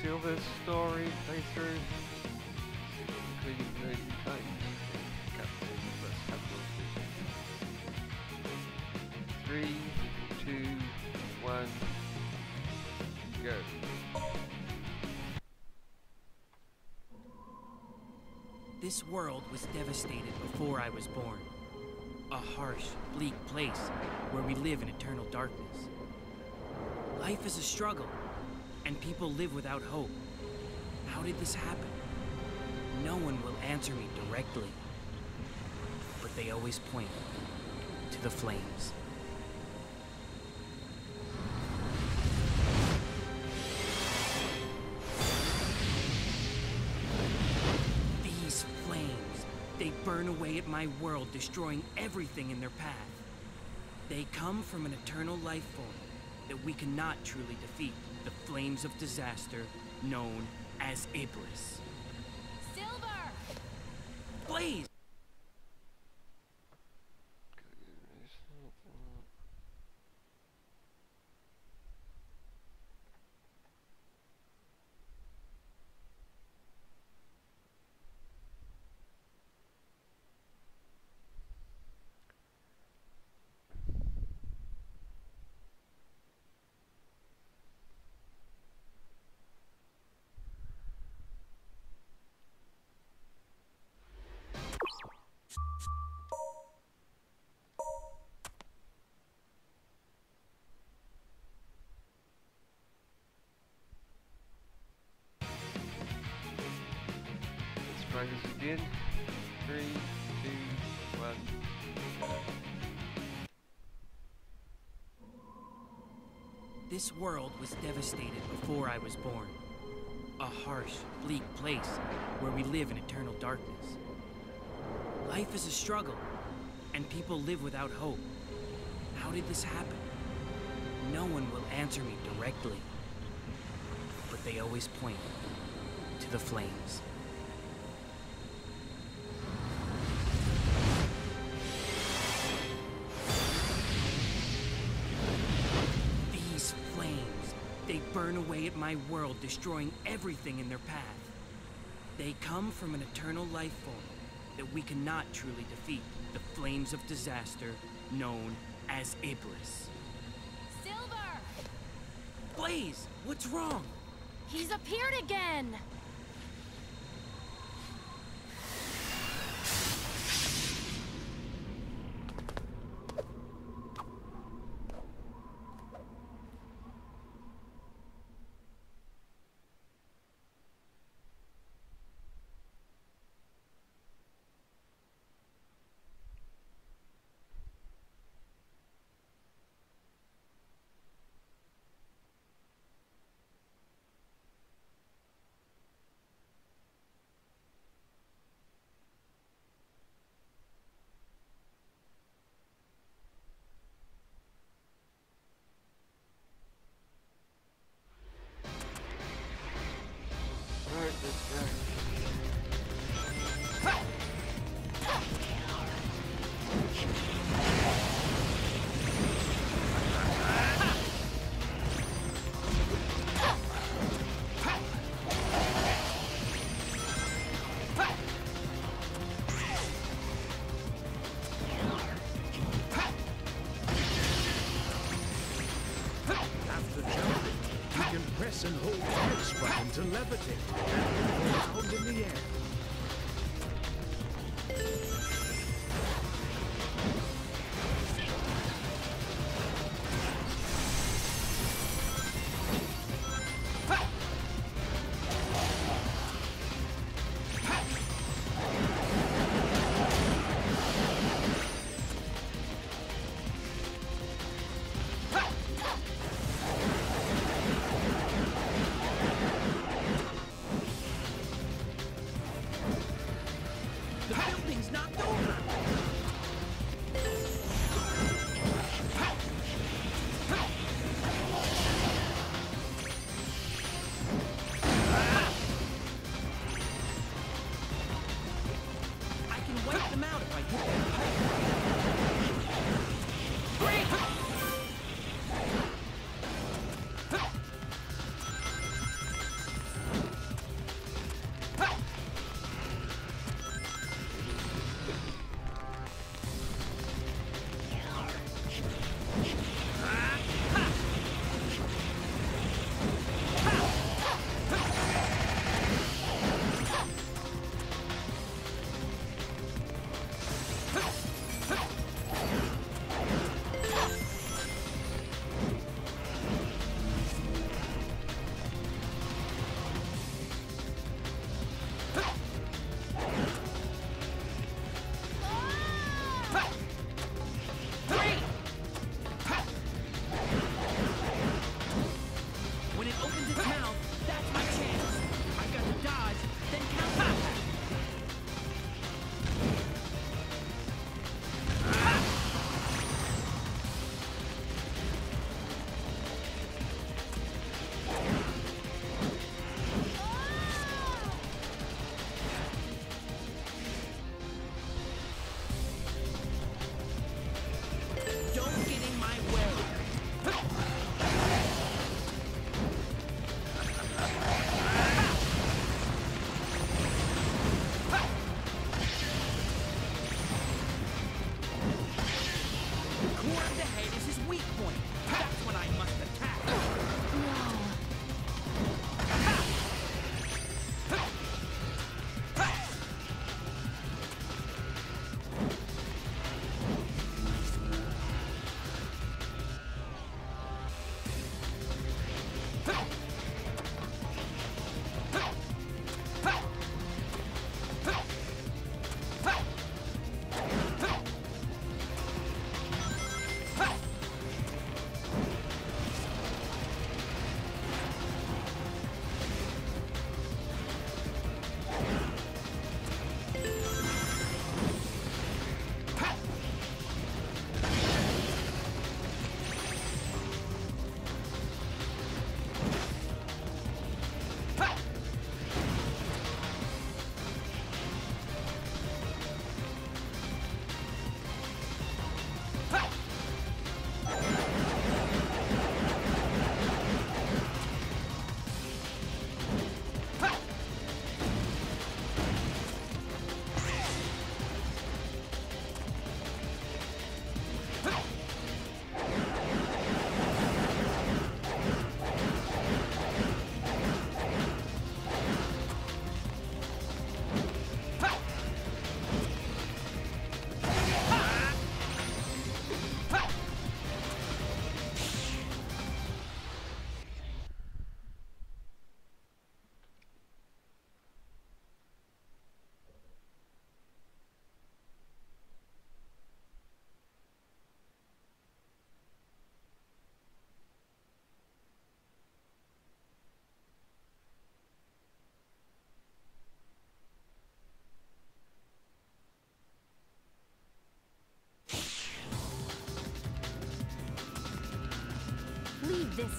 feel this story playthrough, including the times. Let's have a look. 3, 2, 1, go. This world was devastated before I was born. A harsh, bleak place where we live in eternal darkness. Life is a struggle, and people live without hope. How did this happen? No one will answer me directly, but they always point to the flames. These flames, they burn away at my world, destroying everything in their path. They come from an eternal life form that we cannot truly defeat, the flames of disaster known as Iblis. Silver! Blaze! Try this again. 3, 2, 1, go. This world was devastated before I was born. A harsh, bleak place where we live in eternal darkness. Life is a struggle, and people live without hope. How did this happen? No one will answer me directly, but they always point to the flames. They burn away at my world, destroying everything in their path. They come from an eternal life form that we cannot truly defeat, the flames of disaster known as Iblis. Silver! Blaze, what's wrong? He's appeared again! Alright, let's go. After jumping, you can press and hold the X button to levitate and move around in the air.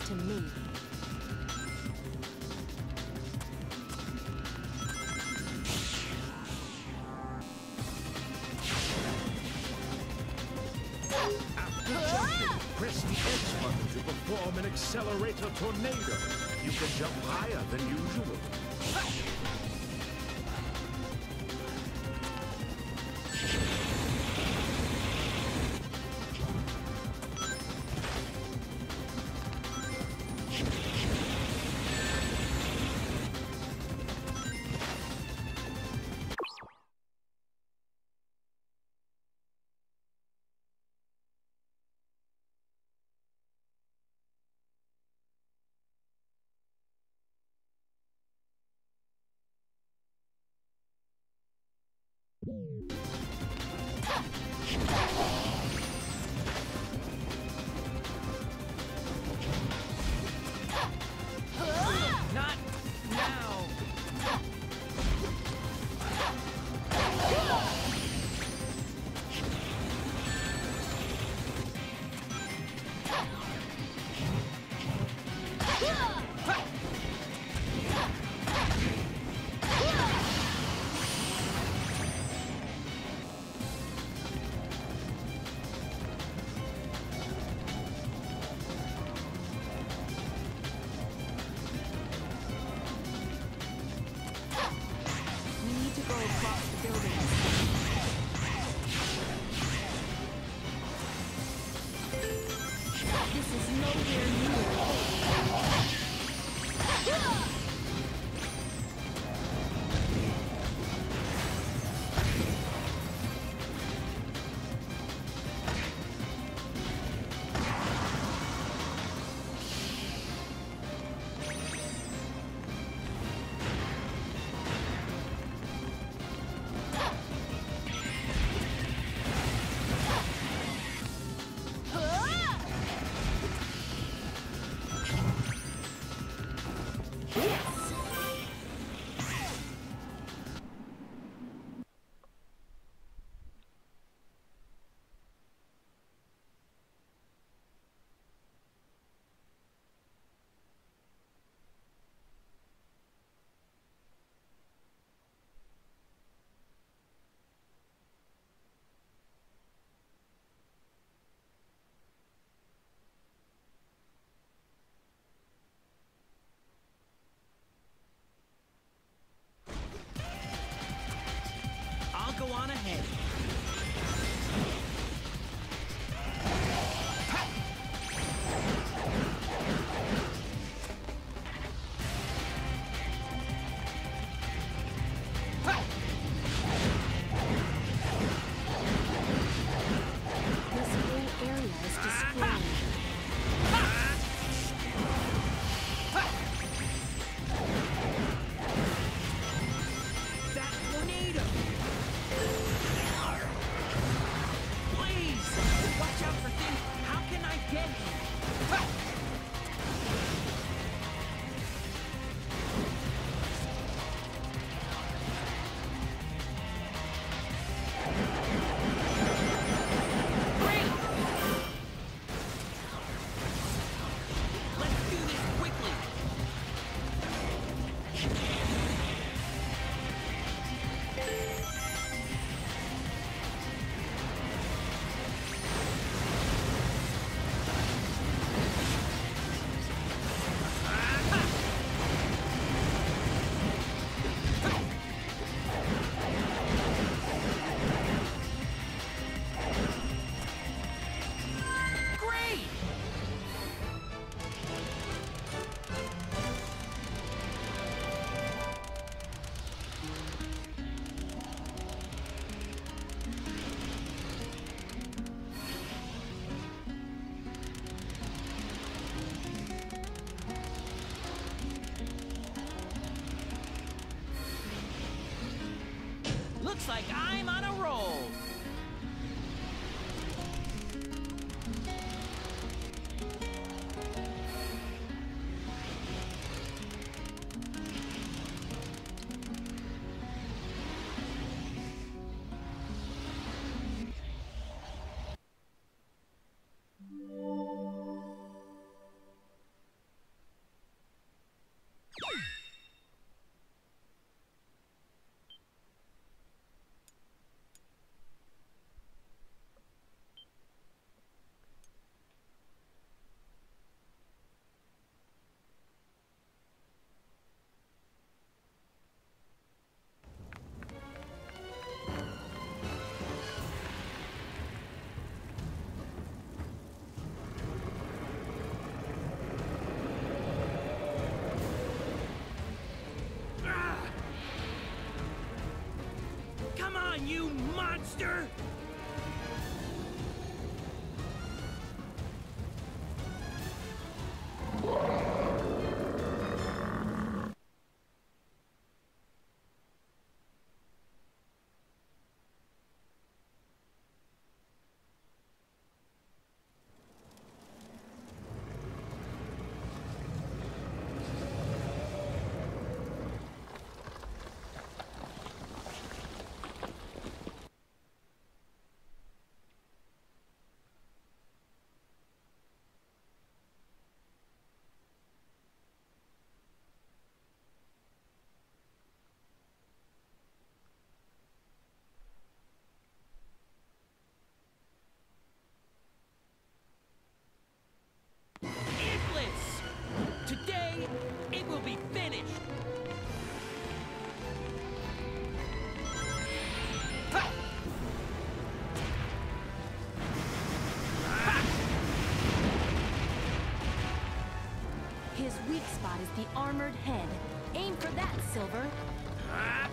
to me. After jumping, press the X button to perform an accelerator tornado. You can jump higher than usual. Not now! We need to go across the building. This is nowhere near. I'll go on ahead. This whole area is destroyed. That tornado! Please! Watch out for things! How can I get him? Great! Let's do this quickly! Great! Looks like I'm on a roll. monster! Today, it will be finished! Ha! Ha! His weak spot is the armored head. Aim for that, Silver. Ha!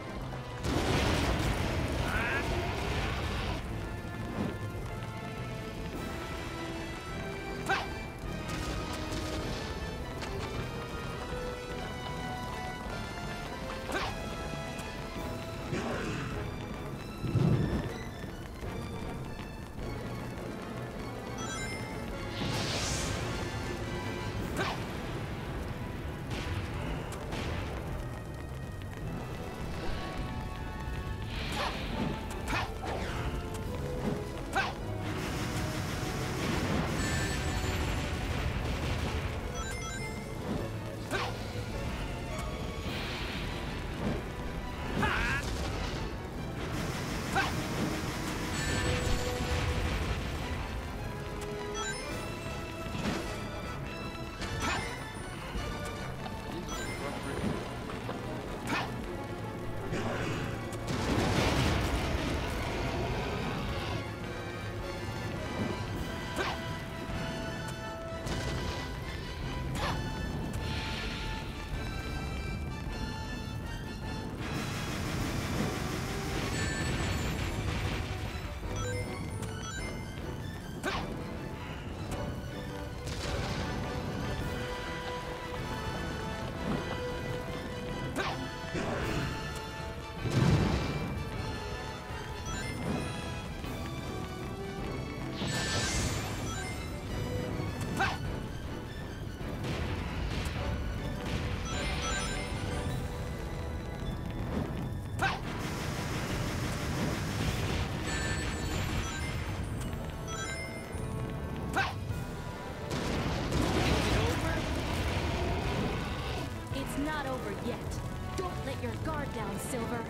Not over yet. Don't let your guard down, Silver.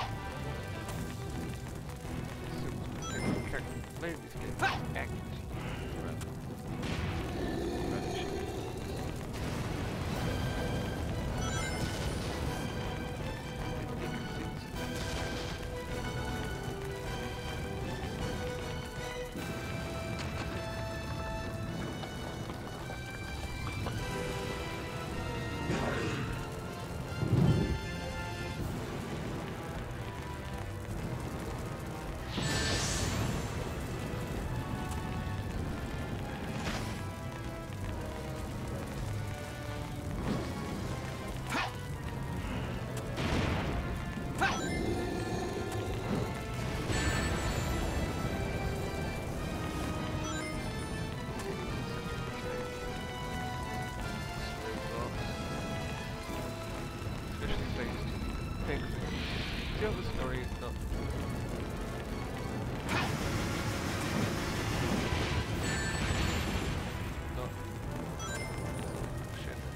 Play this game actively. Tell the story is not. No. Shit.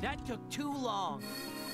That took too long.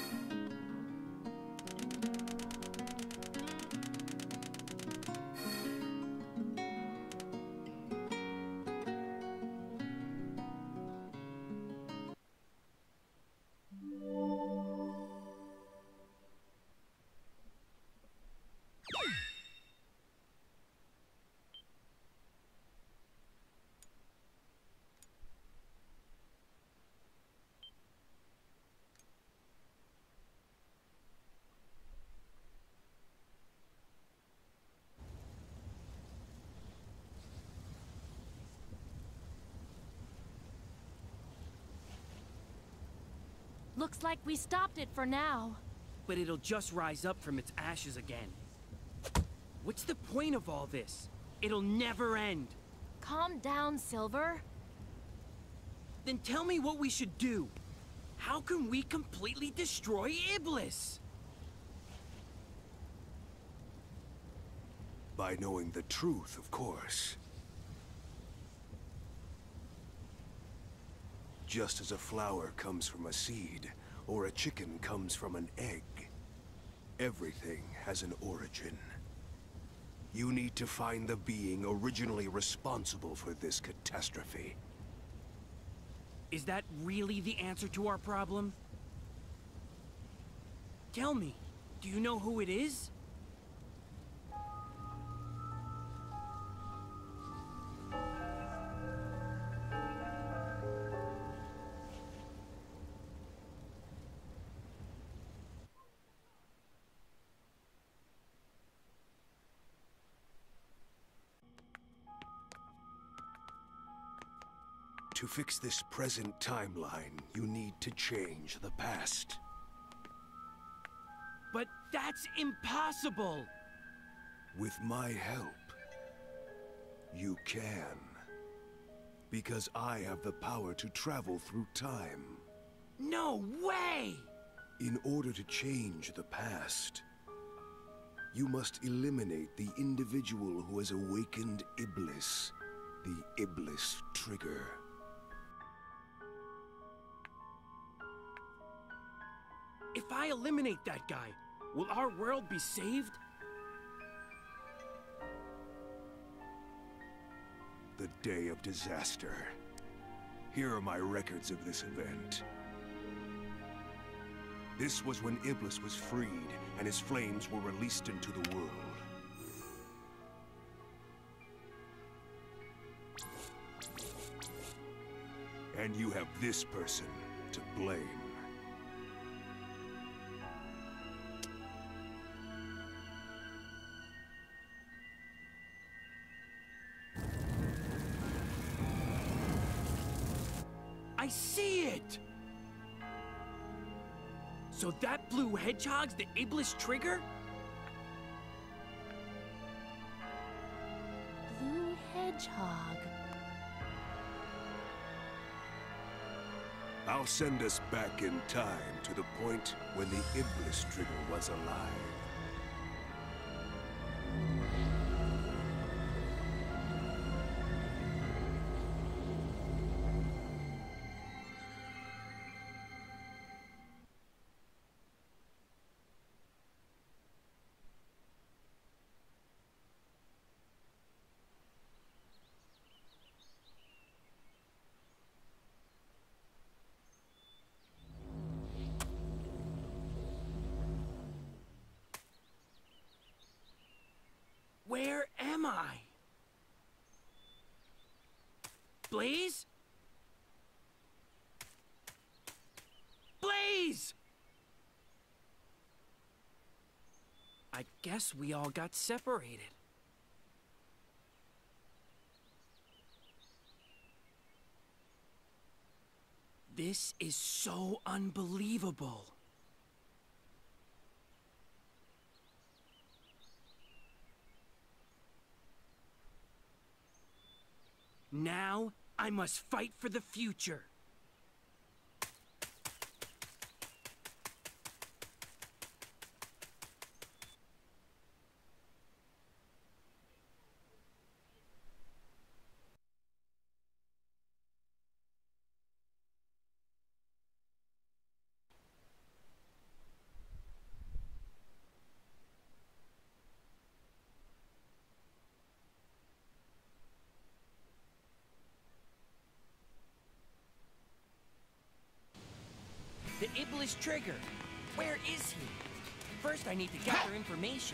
Looks like we stopped it for now. But it'll just rise up from its ashes again. What's the point of all this? It'll never end. Calm down, Silver. Then tell me what we should do. How can we completely destroy Iblis? By knowing the truth, of course. Just as a flower comes from a seed, or a chicken comes from an egg, everything has an origin. You need to find the being originally responsible for this catastrophe. Is that really the answer to our problem? Tell me, do you know who it is? To fix this present timeline, you need to change the past. But that's impossible! With my help, you can. Because I have the power to travel through time. No way! In order to change the past, you must eliminate the individual who has awakened Iblis, the Iblis Trigger. If I eliminate that guy, will our world be saved? The day of disaster. Here are my records of this event. This was when Iblis was freed, and his flames were released into the world. And you have this person to blame. I see it! So that blue hedgehog's the Iblis Trigger? Blue hedgehog. I'll send us back in time to the point when the Iblis Trigger was alive. Where am I? Blaze? Blaze! I guess we all got separated. This is so unbelievable. Now, I must fight for the future. The Iblis Trigger. Where is he? First, I need to gather information.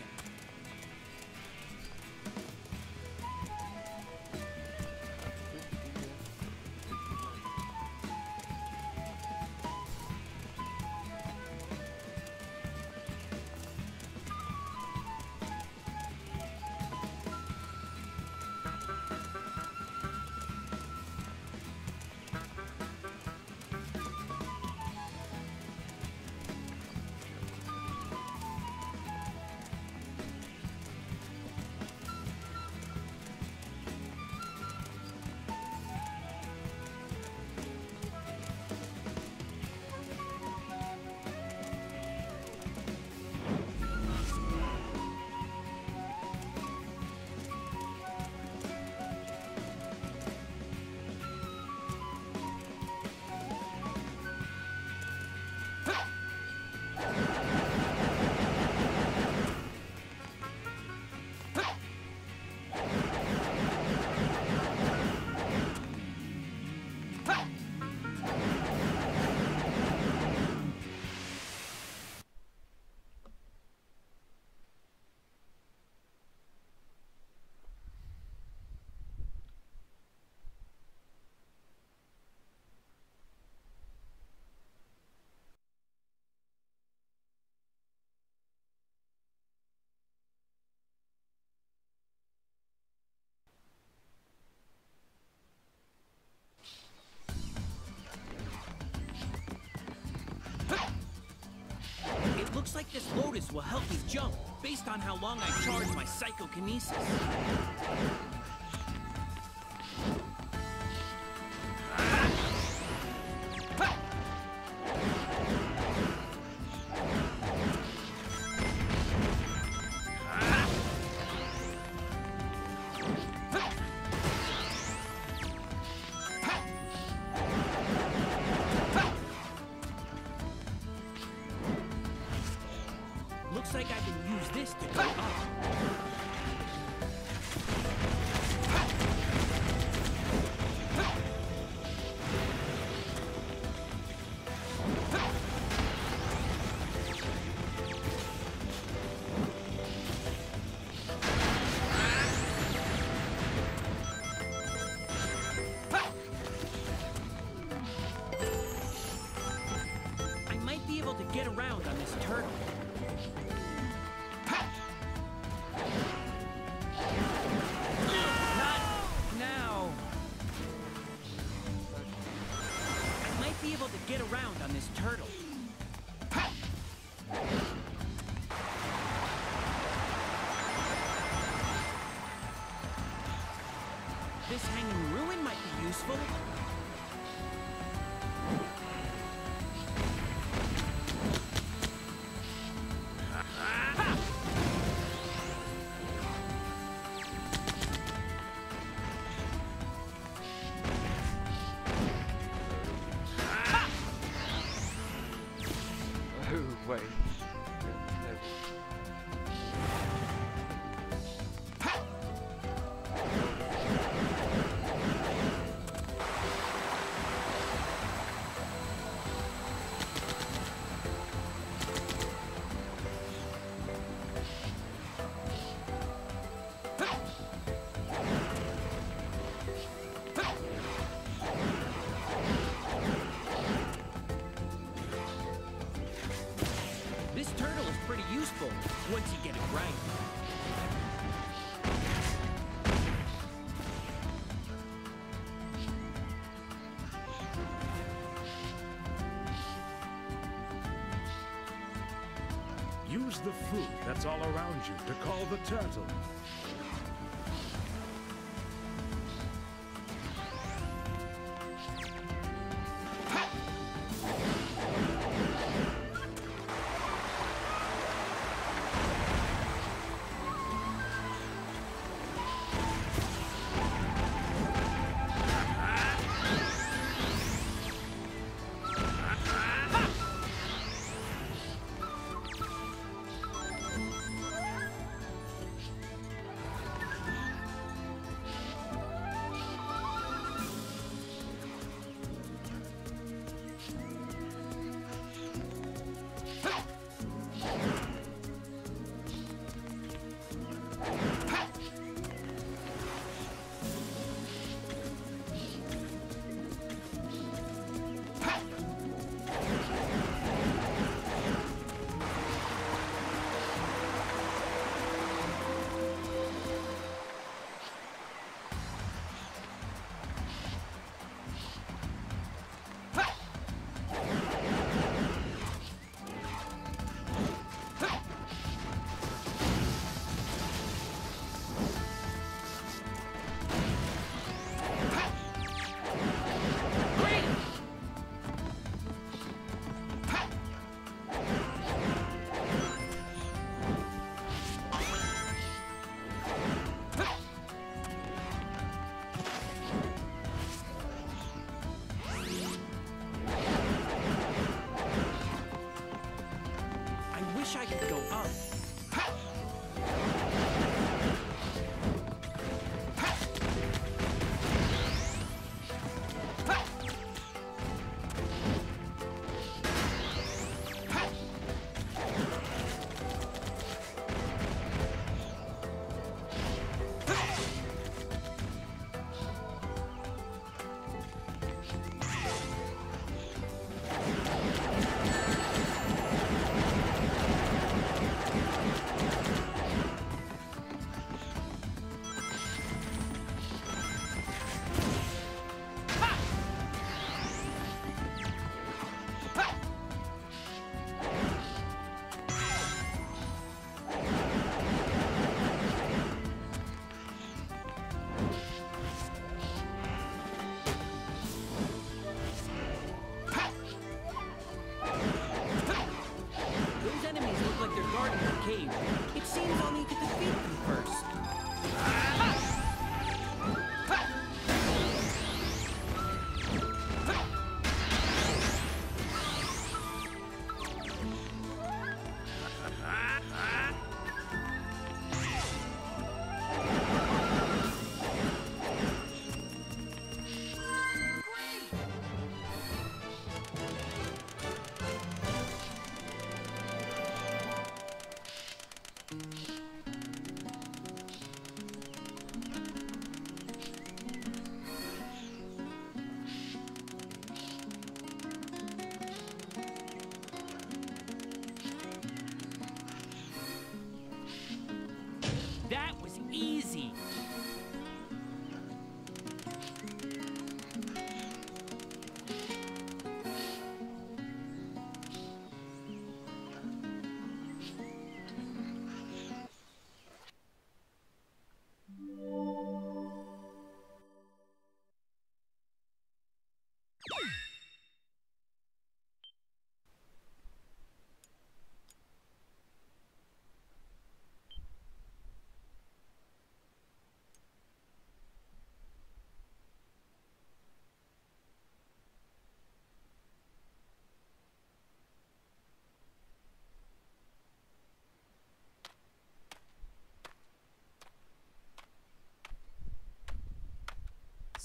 Looks like this Lotus will help me jump, based on how long I charge my psychokinesis. Looks like I can use this to go up. I might be able to get around on this turtle. Able to get around on this turtle. This hanging ruin might be useful. Wait. This turtle is pretty useful once you get it right. Use the fruit that's all around you to call the turtle.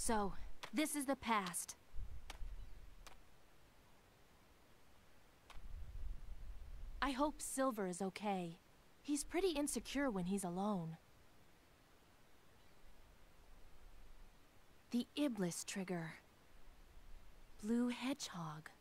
So, this is the past. I hope Silver is okay. He's pretty insecure when he's alone. The Iblis trigger. Blue hedgehog.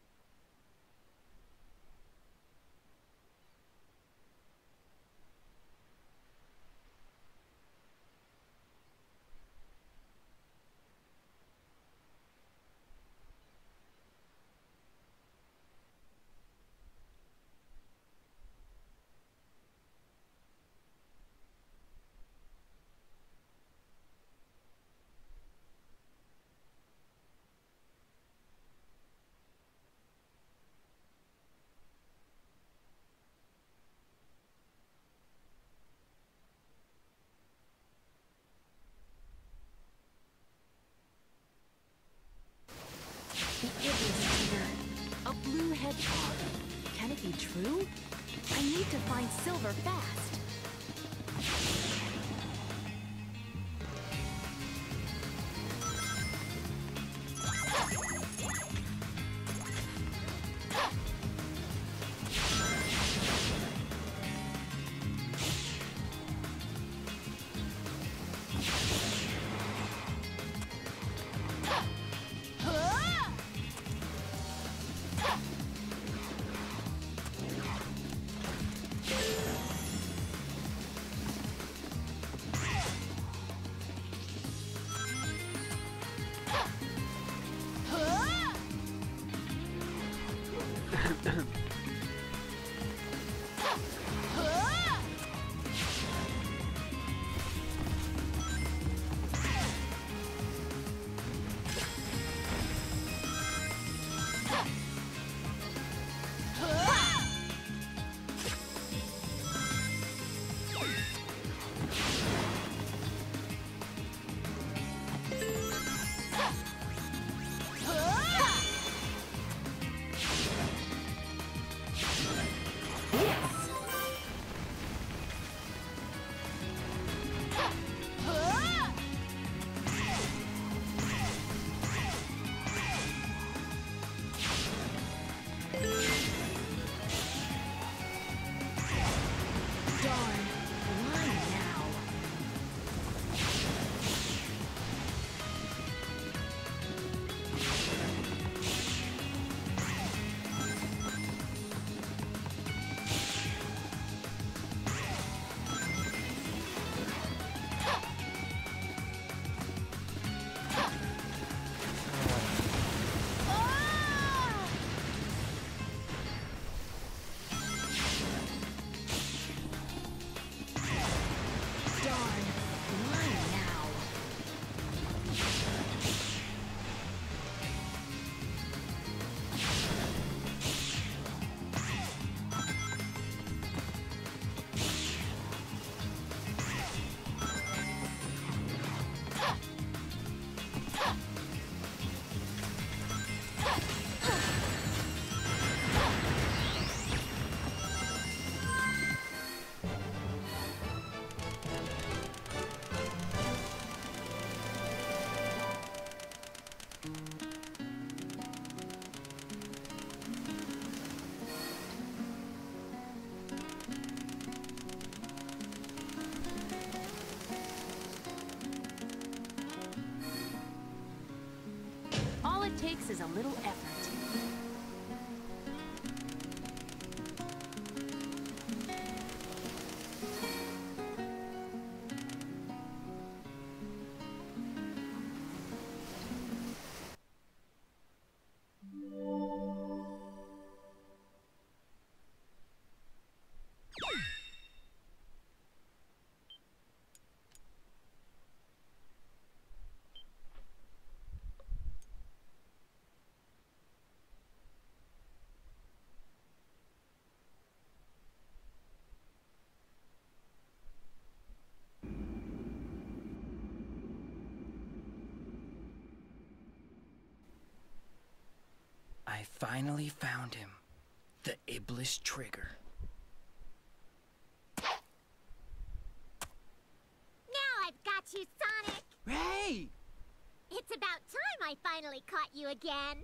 The Iblis trigger. A blue hedgehog. Can it be true? I need to find Silver fast. All it takes is a little effort. I finally found him. The Iblis trigger. Now I've got you, Sonic! Hey! It It's about time I finally caught you again.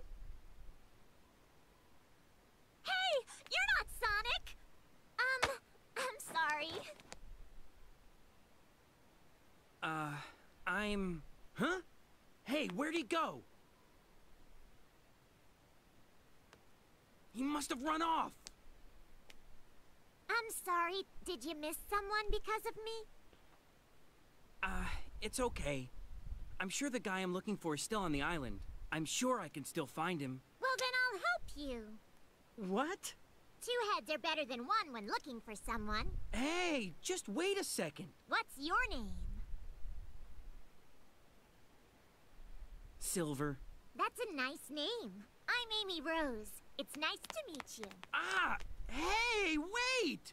Hey, you're not Sonic! I'm sorry. Huh? Hey, where'd he go? He must have run off. I'm sorry. Did you miss someone because of me? It's okay. I'm sure the guy I'm looking for is still on the island. I'm sure I can still find him. Well, then I'll help you. What? 2 heads are better than 1 when looking for someone. Hey, just wait a second. What's your name? Silver. That's a nice name. I'm Amy Rose. It's nice to meet you. Ah! Hey, wait!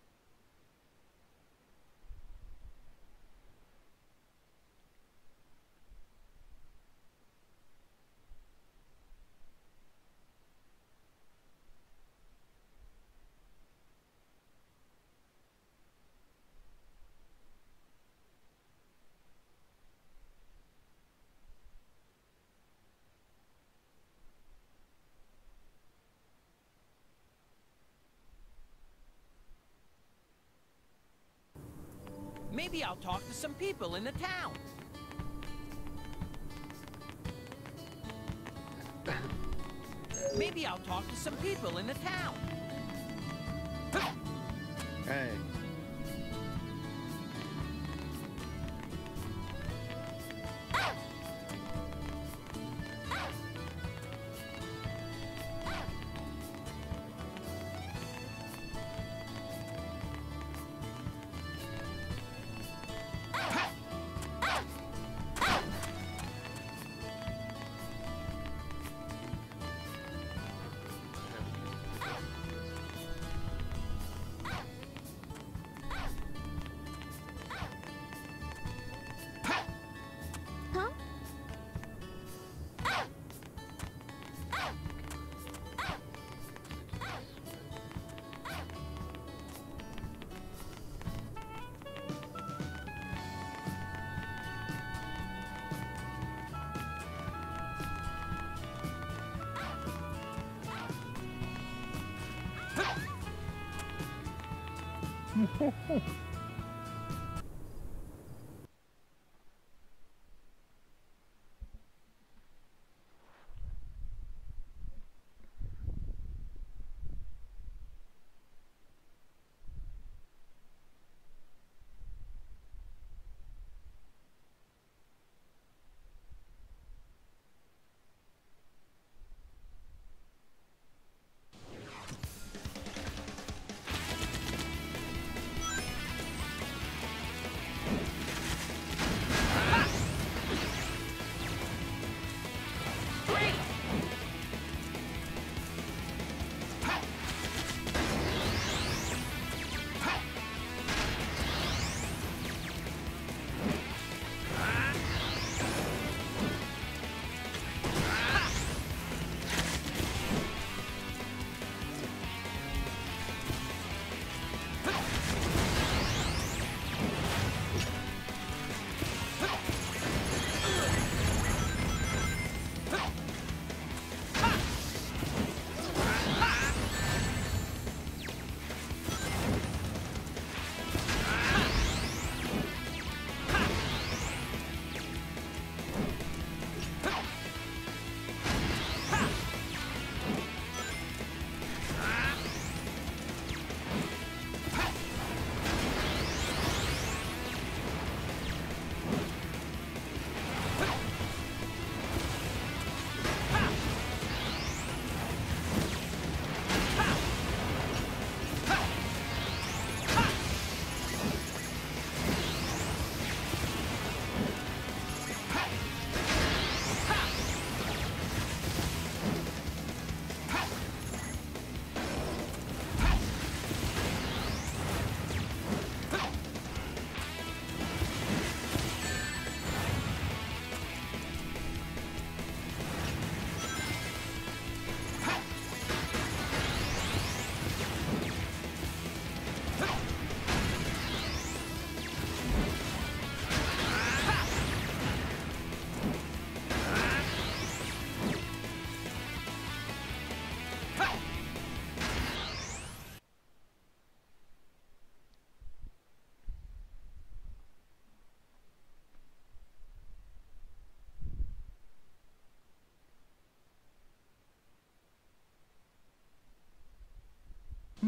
Maybe I'll talk to some people in the town. Maybe I'll talk to some people in the town. Hey.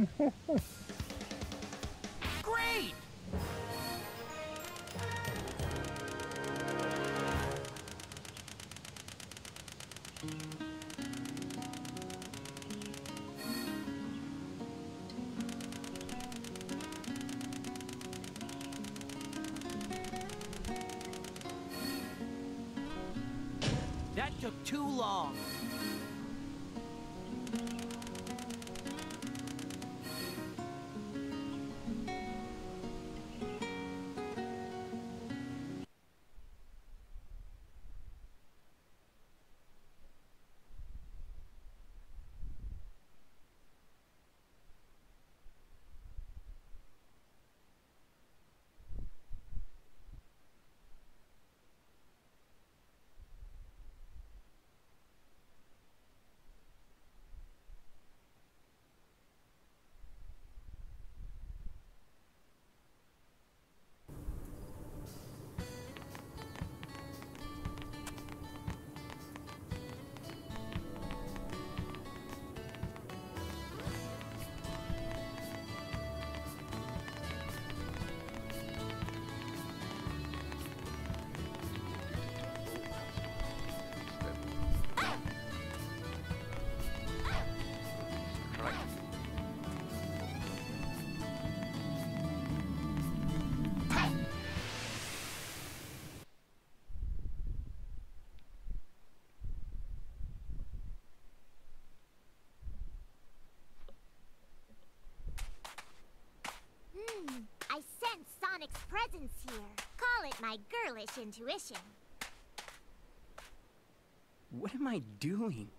Great! That took too long. I sense Sonic's presence here. Call it my girlish intuition. What am I doing?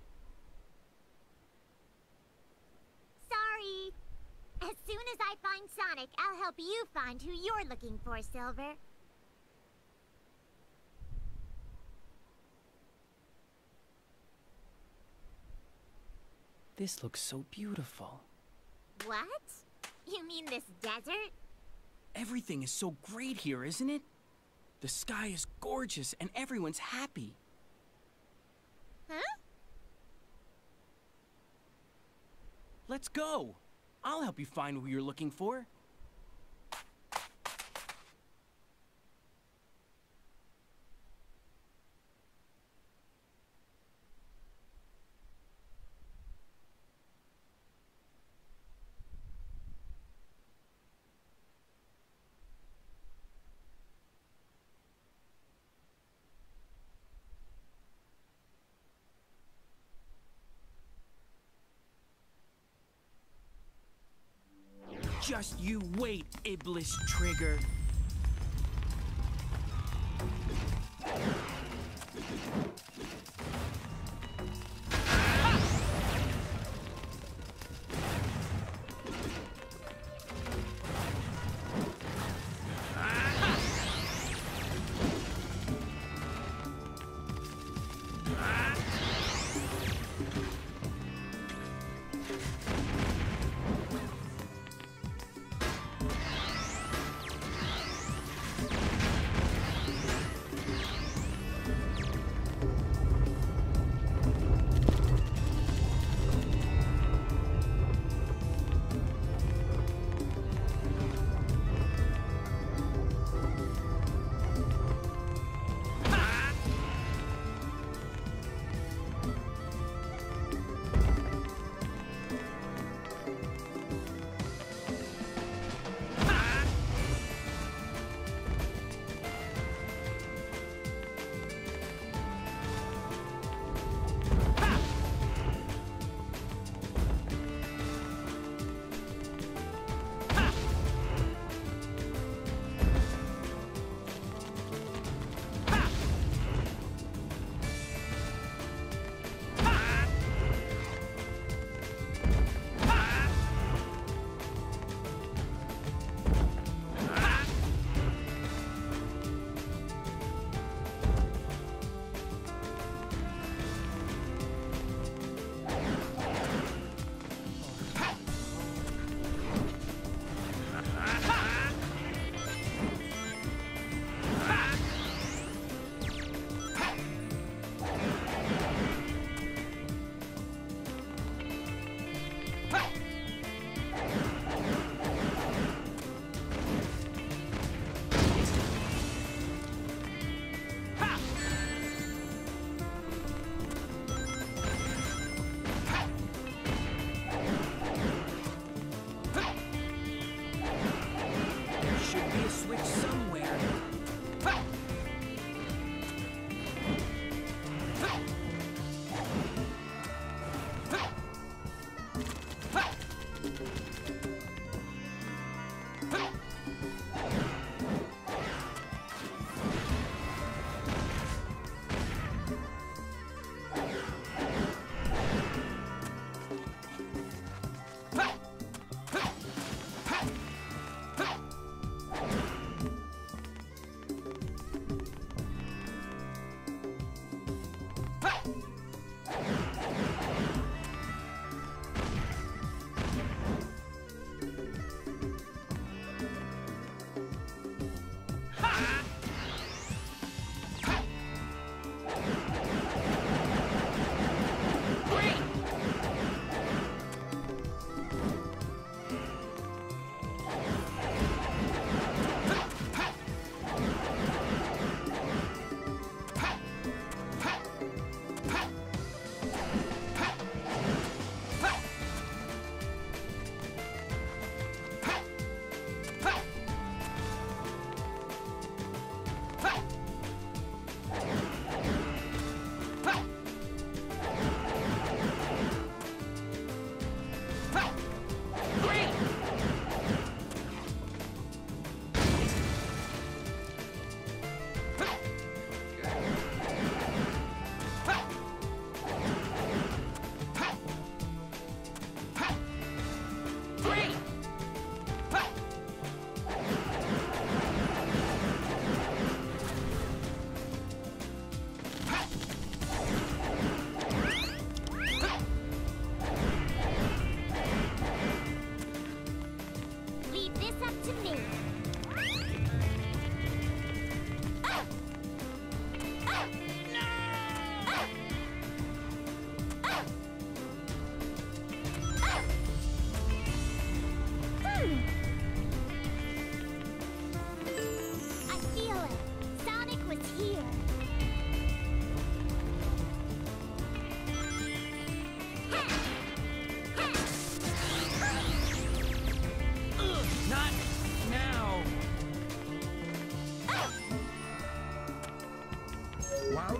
Sorry. As soon as I find Sonic, I'll help you find who you're looking for, Silver. This looks so beautiful. What? You mean this desert? Everything is so great here, isn't it? The sky is gorgeous and everyone's happy. Huh? Let's go. I'll help you find who you're looking for. Just you wait, Iblis Trigger.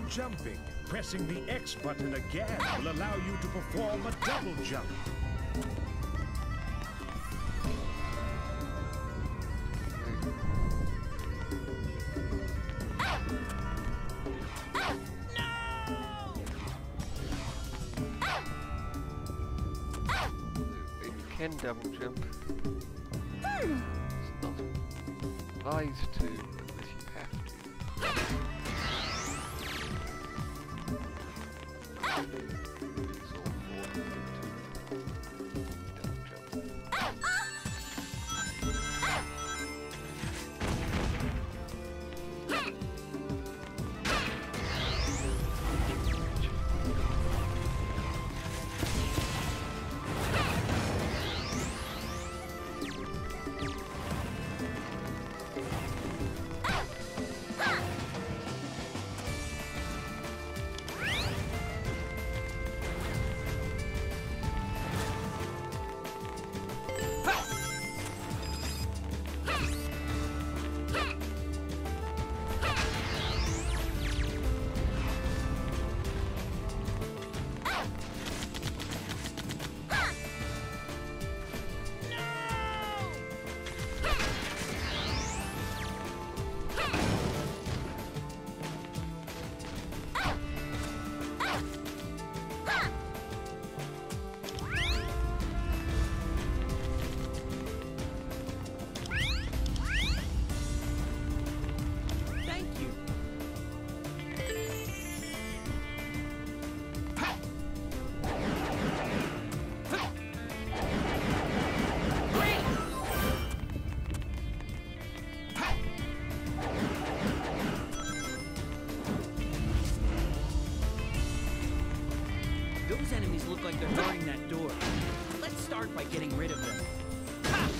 jumping. Pressing the X button again will allow you to perform a double jump. You can double jump. It's not advised to unless you have to. It's all for you to double jump. Those enemies look like they're guarding that door. Let's start by getting rid of them. Ha!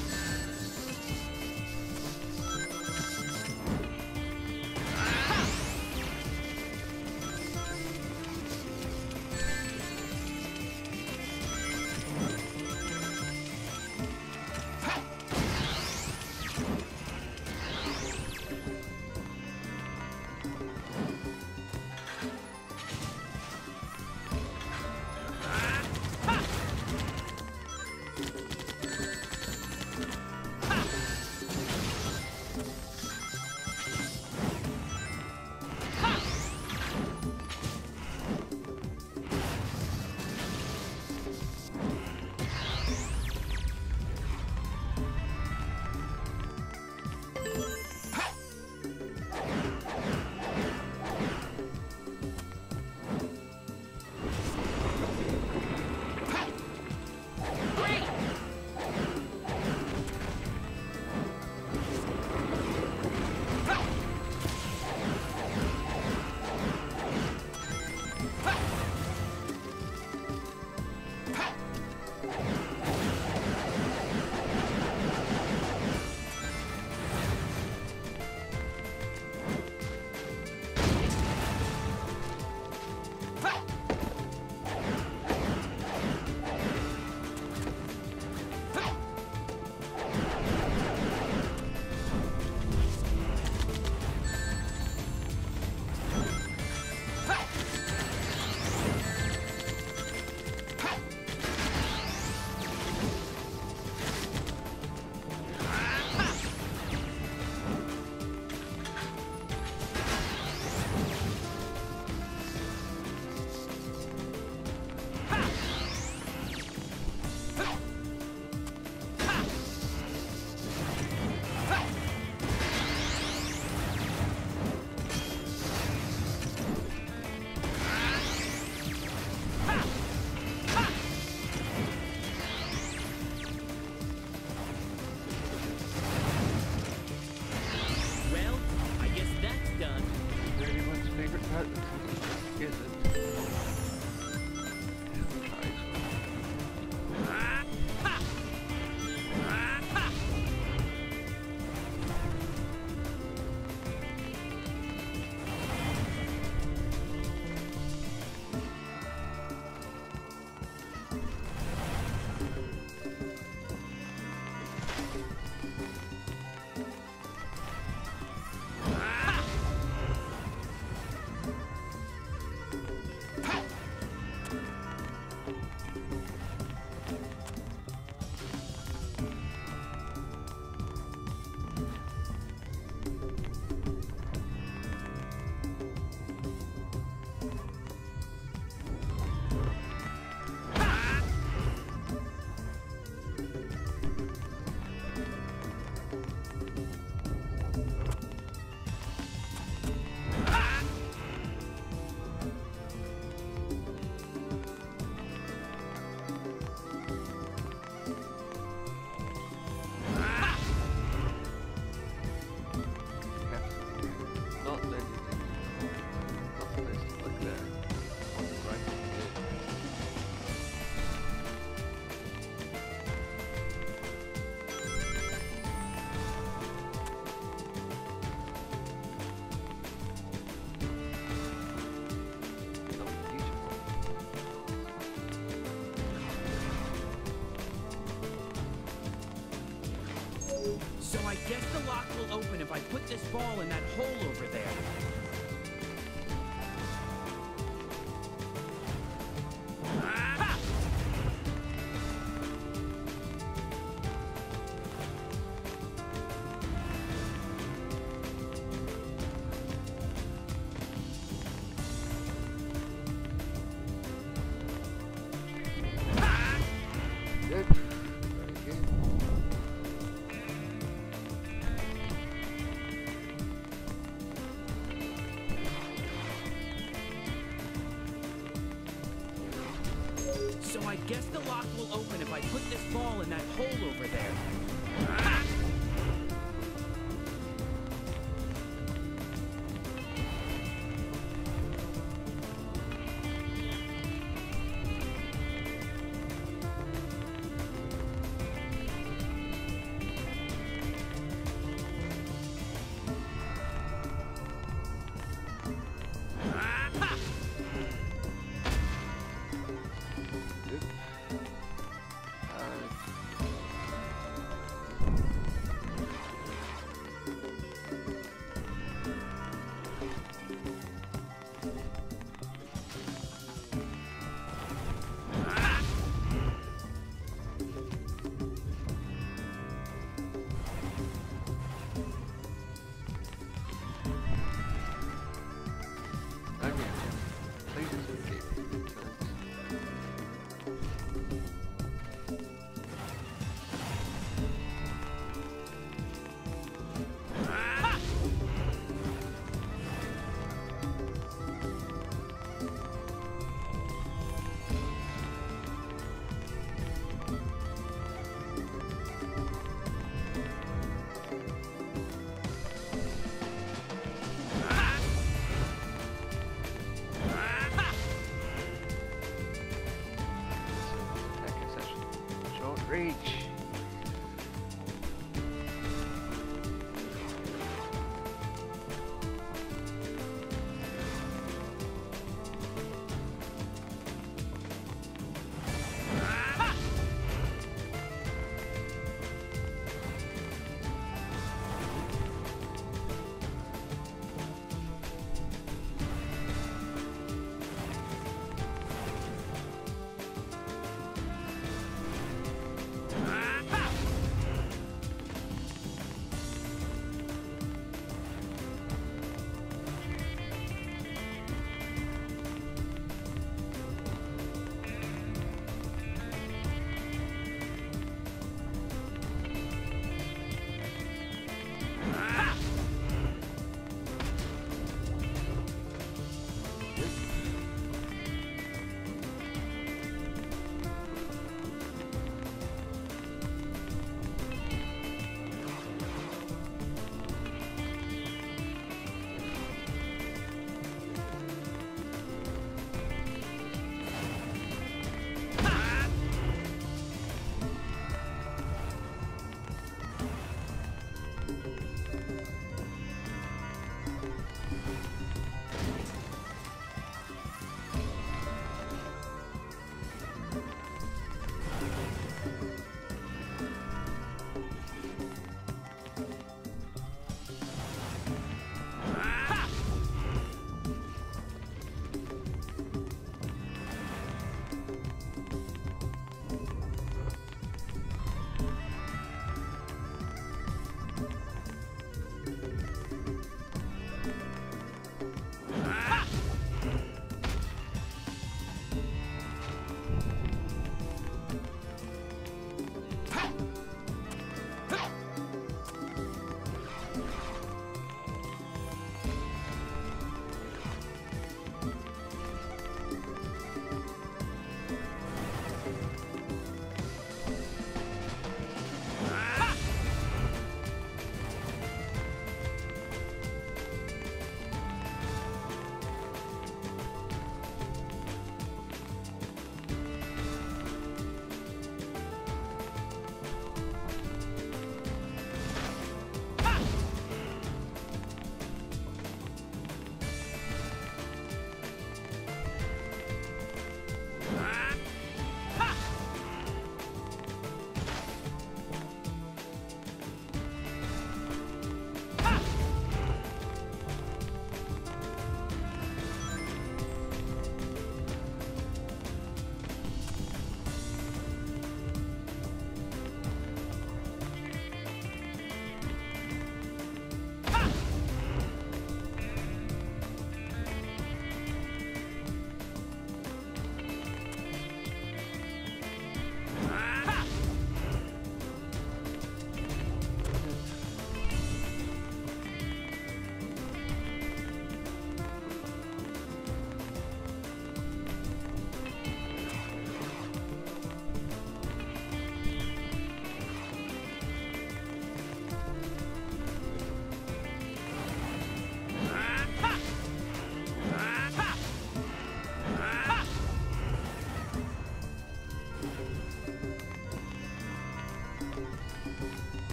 guess the lock will open if I put this ball in that hole over there. Good. Very good. So I guess the lock will open if I put this ball in that hole over there. Good. Okay, please escape. Second session. Short reach.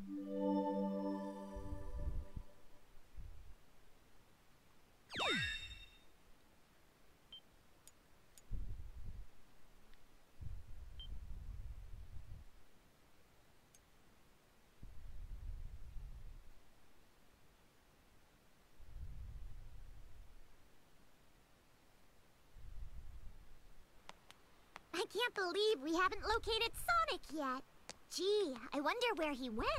I can't believe we haven't located Sonic yet. Gee, I wonder where he went.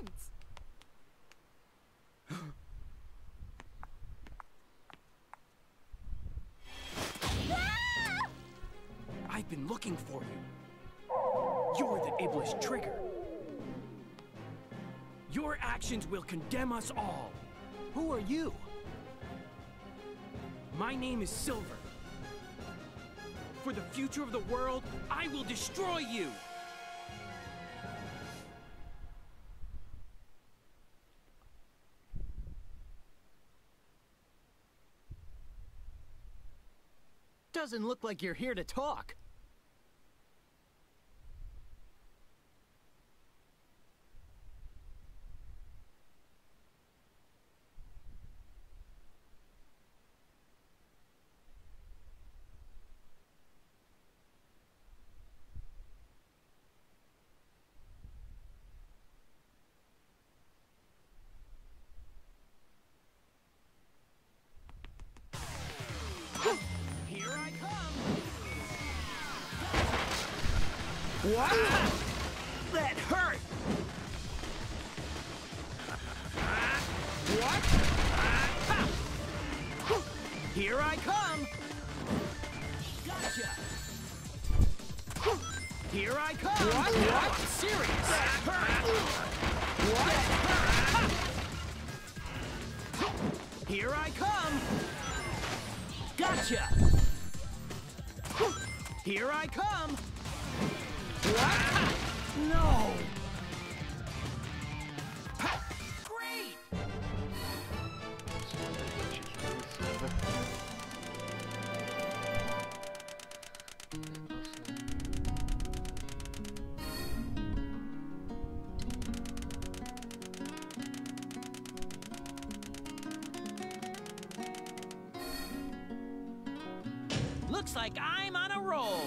Ah! I've been looking for you. You're the Iblis Trigger. Your actions will condemn us all. Who are you? My name is Silver. For the future of the world, I will destroy you! Doesn't look like you're here to talk. Here I come! What? That hurt! What? Here I come! Gotcha! Here I come! What? Serious? That hurt! What? Here I come! Gotcha! Here I come! What? No! Great! Looks like I'm on a roll.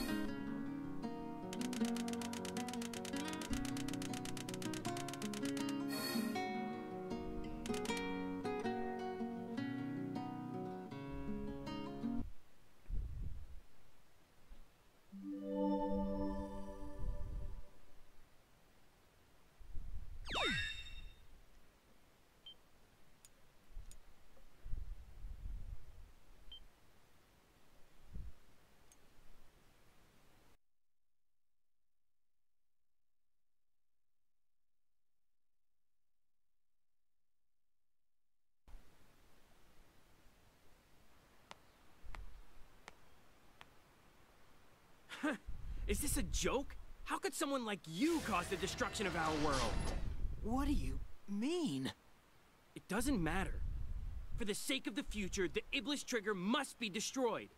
Is this a joke? How could someone like you cause the destruction of our world? What do you mean? It doesn't matter. For the sake of the future, the Iblis Trigger must be destroyed.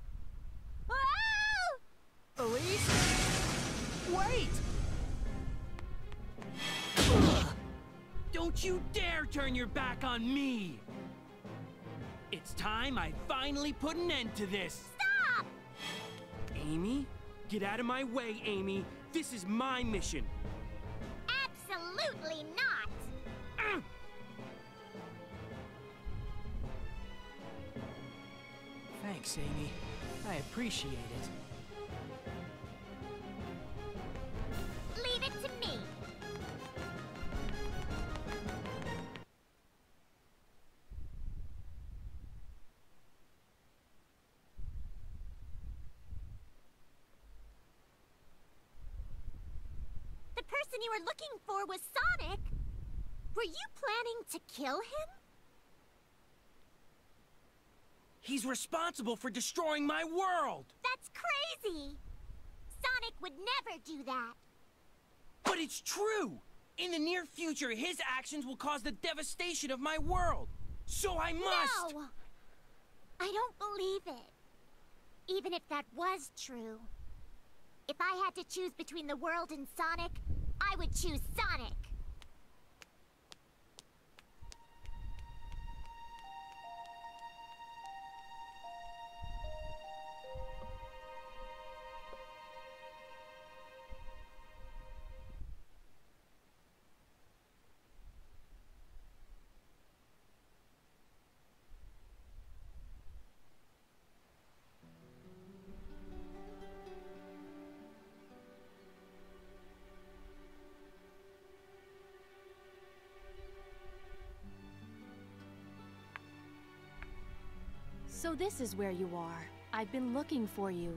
Whoa! Elise? Wait! Don't you dare turn your back on me! It's time I finally put an end to this! Stop! Amy? Get out of my way, Amy! This is my mission! Absolutely not! Thanks, Amy. I appreciate it. Leave it to me! The person you were looking for was Sonic! Were you planning to kill him? He's responsible for destroying my world! That's crazy! Sonic would never do that! But it's true! In the near future, his actions will cause the devastation of my world! So I must! No! I don't believe it. Even if that was true. If I had to choose between the world and Sonic, I would choose Sonic. So this is where you are. I've been looking for you.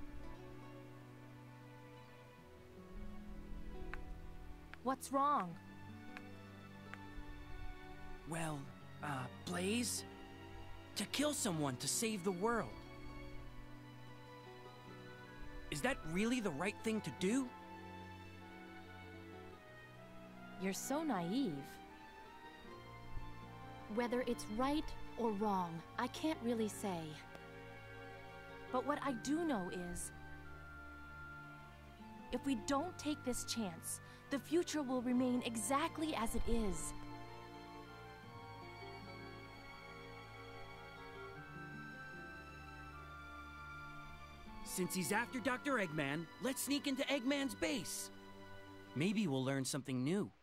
What's wrong? Well, Blaze? To kill someone to save the world. Is that really the right thing to do? You're so naive. Whether it's right or wrong, I can't really say. But what I do know is, if we don't take this chance, the future will remain exactly as it is. Since he's after Dr. Eggman, let's sneak into Eggman's base. Maybe we'll learn something new.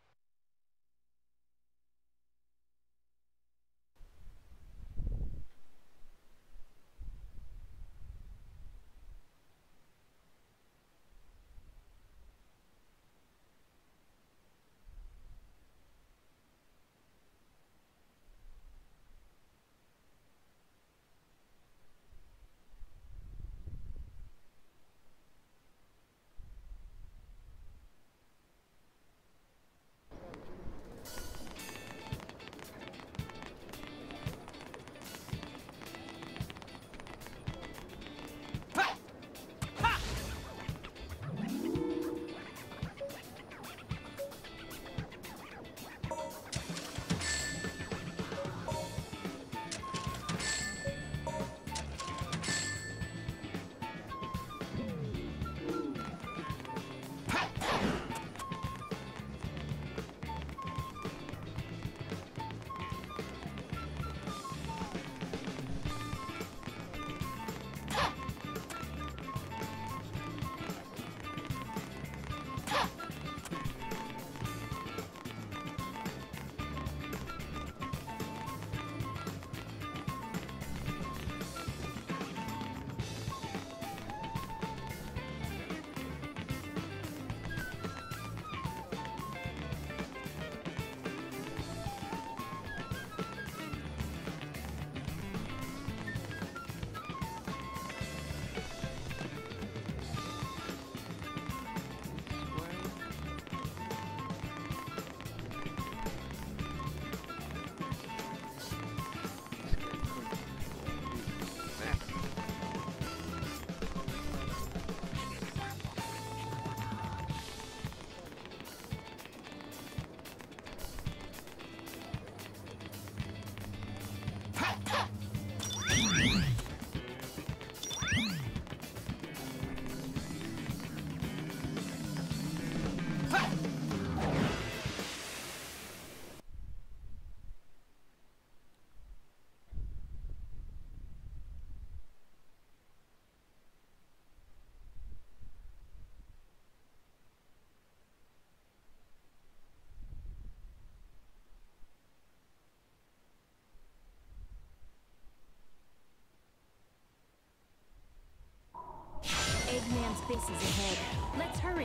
Eggman's base is ahead. Let's hurry.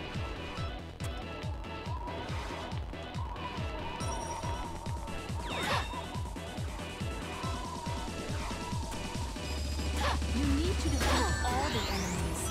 You need to defeat all the enemies.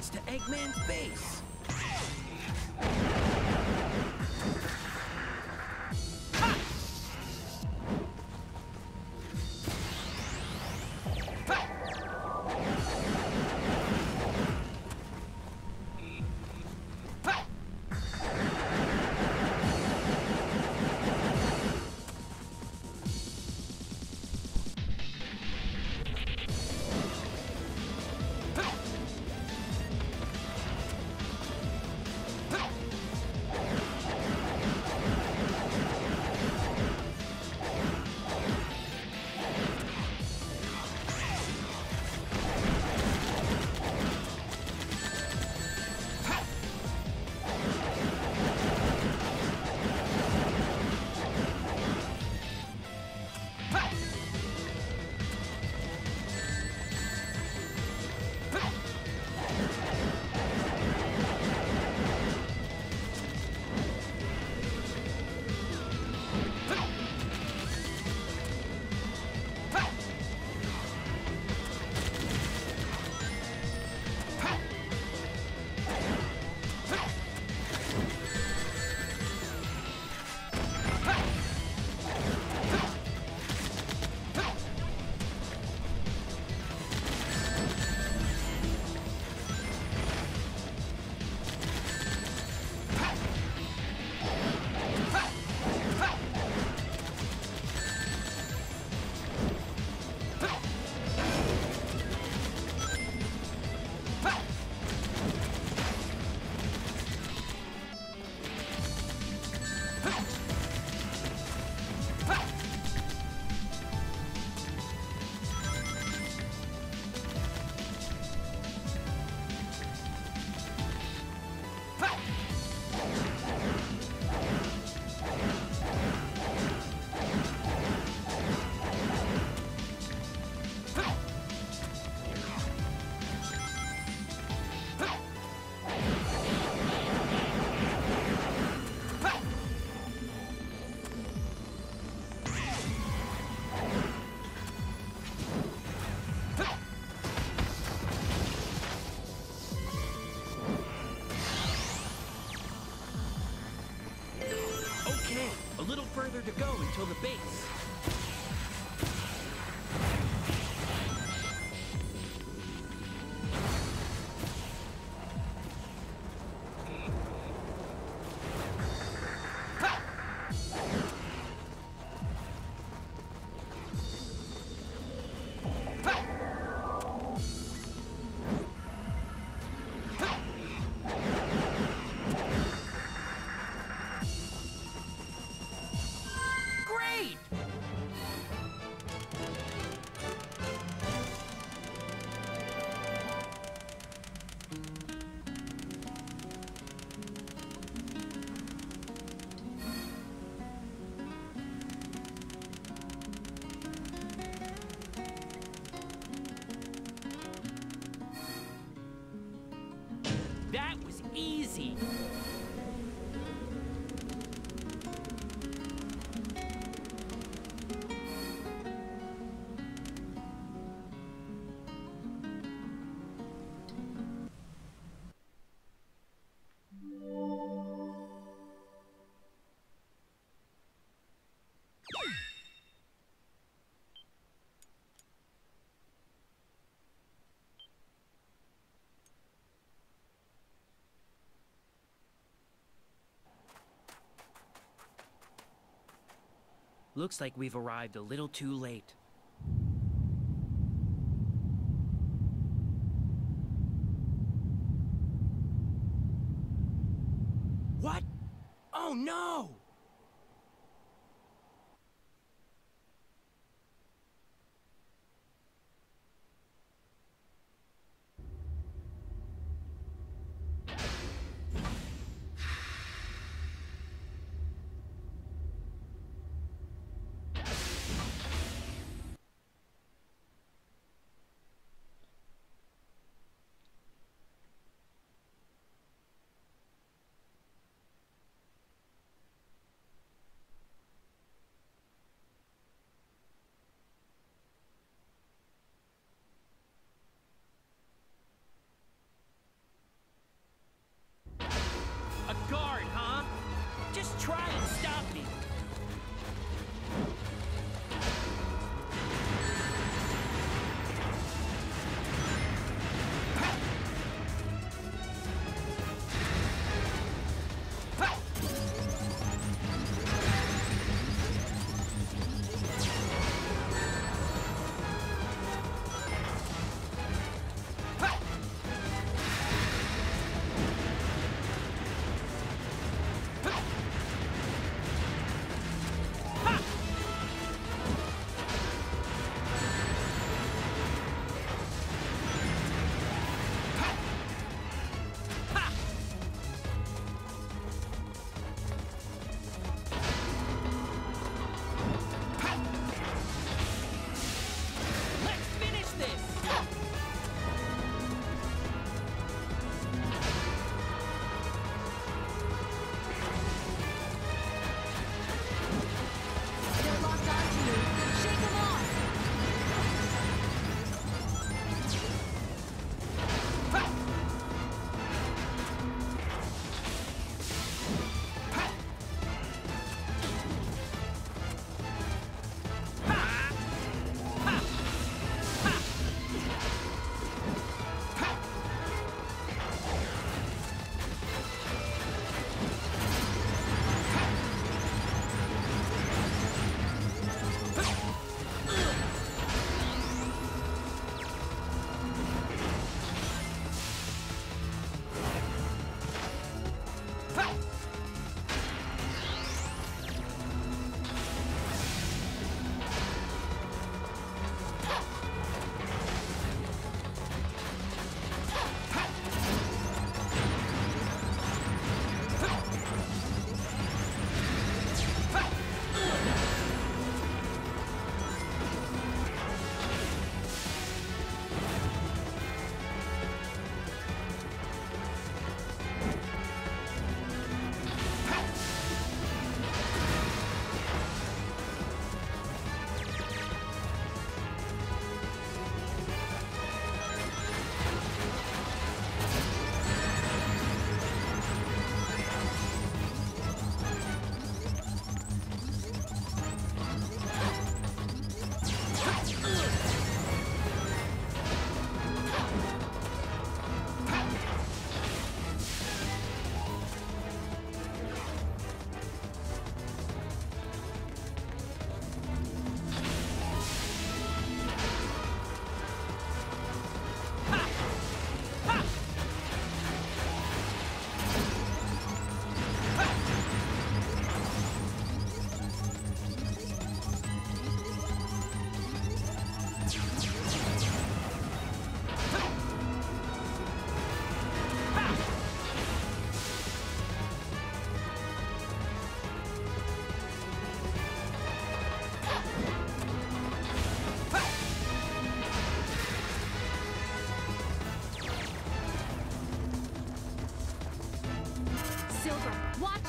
to Eggman's base. A little further to go until the base. That was easy. Looks like we've arrived a little too late. What? Oh no!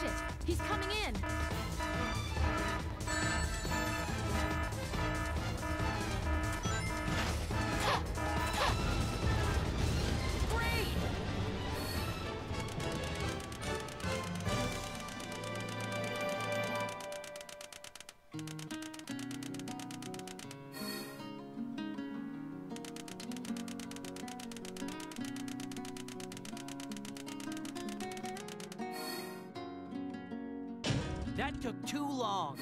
Watch it! He's coming in! That took too long.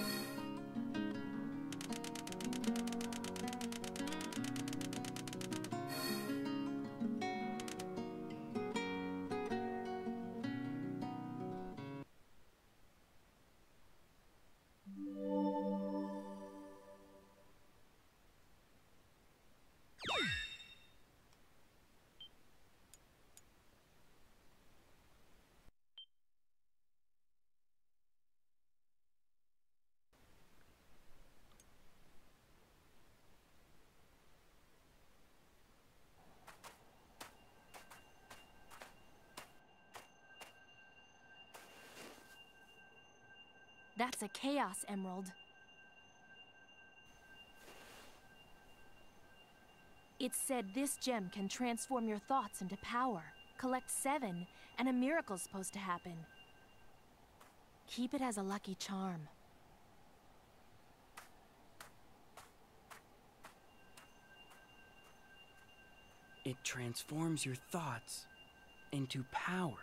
That's a Chaos Emerald. It said this gem can transform your thoughts into power. Collect 7, and a miracle's supposed to happen. Keep it as a lucky charm. It transforms your thoughts into power.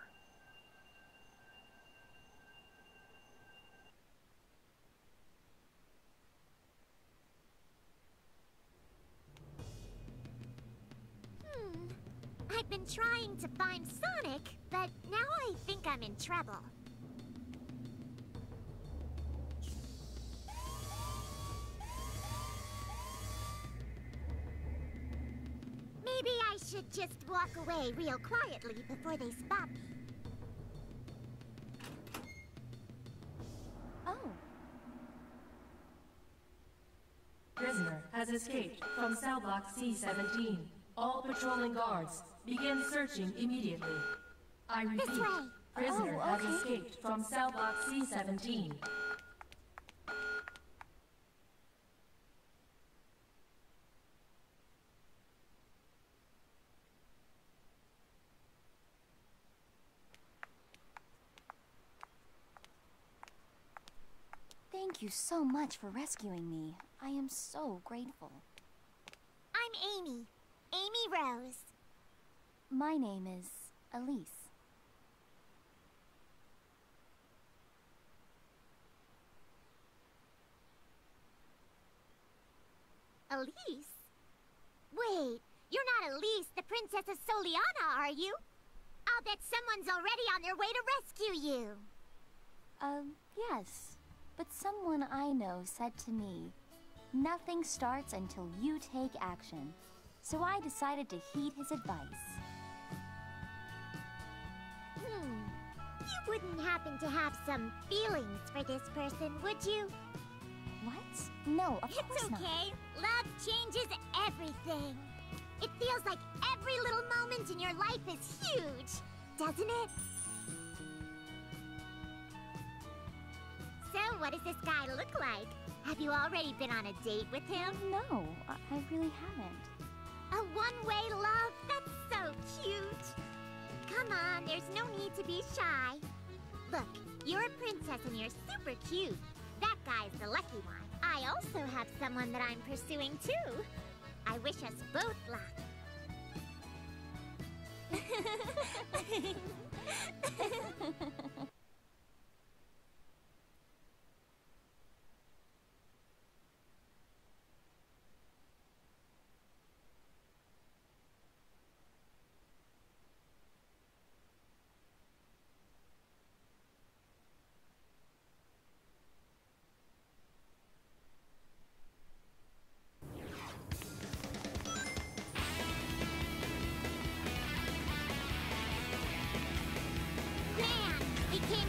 I've been trying to find Sonic, but now I think I'm in trouble. Maybe I should just walk away real quietly before they spot me. Oh. Prisoner has escaped from cell block C-17. All patrolling guards, begin searching immediately. I repeat, This way. prisoner Oh, has okay. escaped from cell block C-17. Thank you so much for rescuing me. I am so grateful. I'm Amy. Amy Rose. My name is Elise. Elise? Wait, you're not Elise, the Princess of Soliana, are you? I'll bet someone's already on their way to rescue you. Yes. But someone I know said to me, nothing starts until you take action. So I decided to heed his advice. You wouldn't happen to have some feelings for this person, would you? What? No, of It's course not. okay. Love changes everything. It feels like every little moment in your life is huge, doesn't it? So, what does this guy look like? Have you already been on a date with him? No, I really haven't. A one-way love? That's so cute. Come on, there's no need to be shy. Look, you're a princess and you're super cute. That guy's the lucky one. I also have someone that I'm pursuing too. I wish us both luck. Man, we can't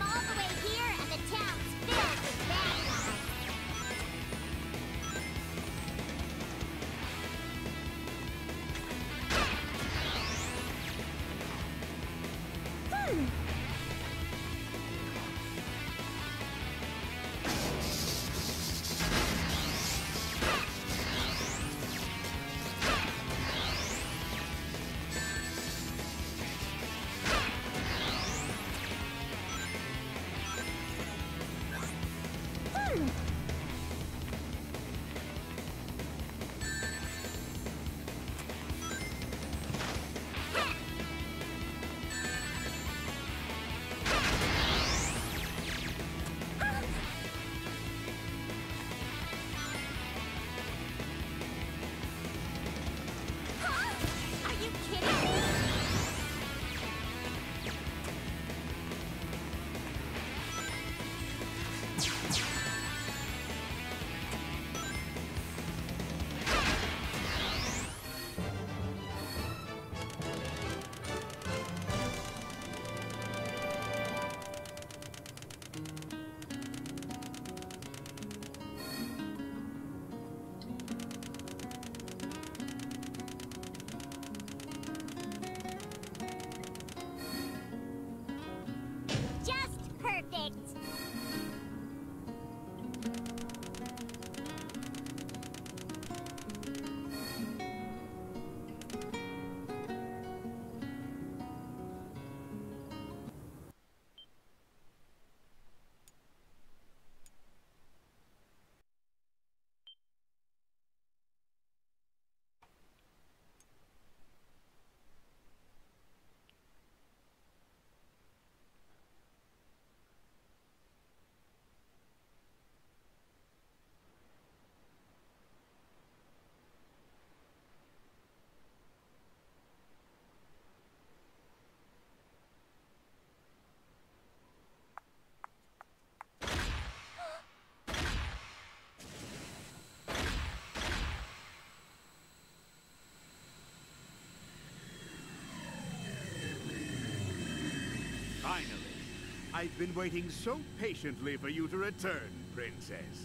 Finally. I've been waiting so patiently for you to return, Princess.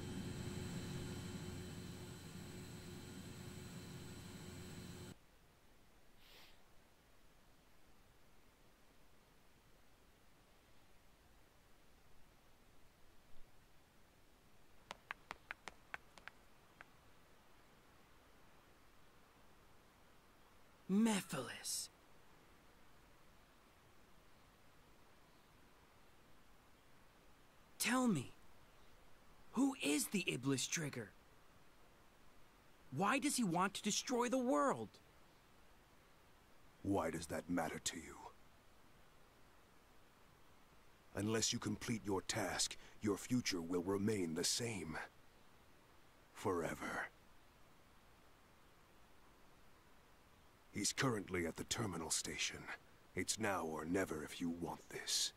Mephiles. Tell me, who is the Iblis Trigger? Why does he want to destroy the world? Why does that matter to you? Unless you complete your task, your future will remain the same. Forever. He's currently at the terminal station. It's now or never if you want this.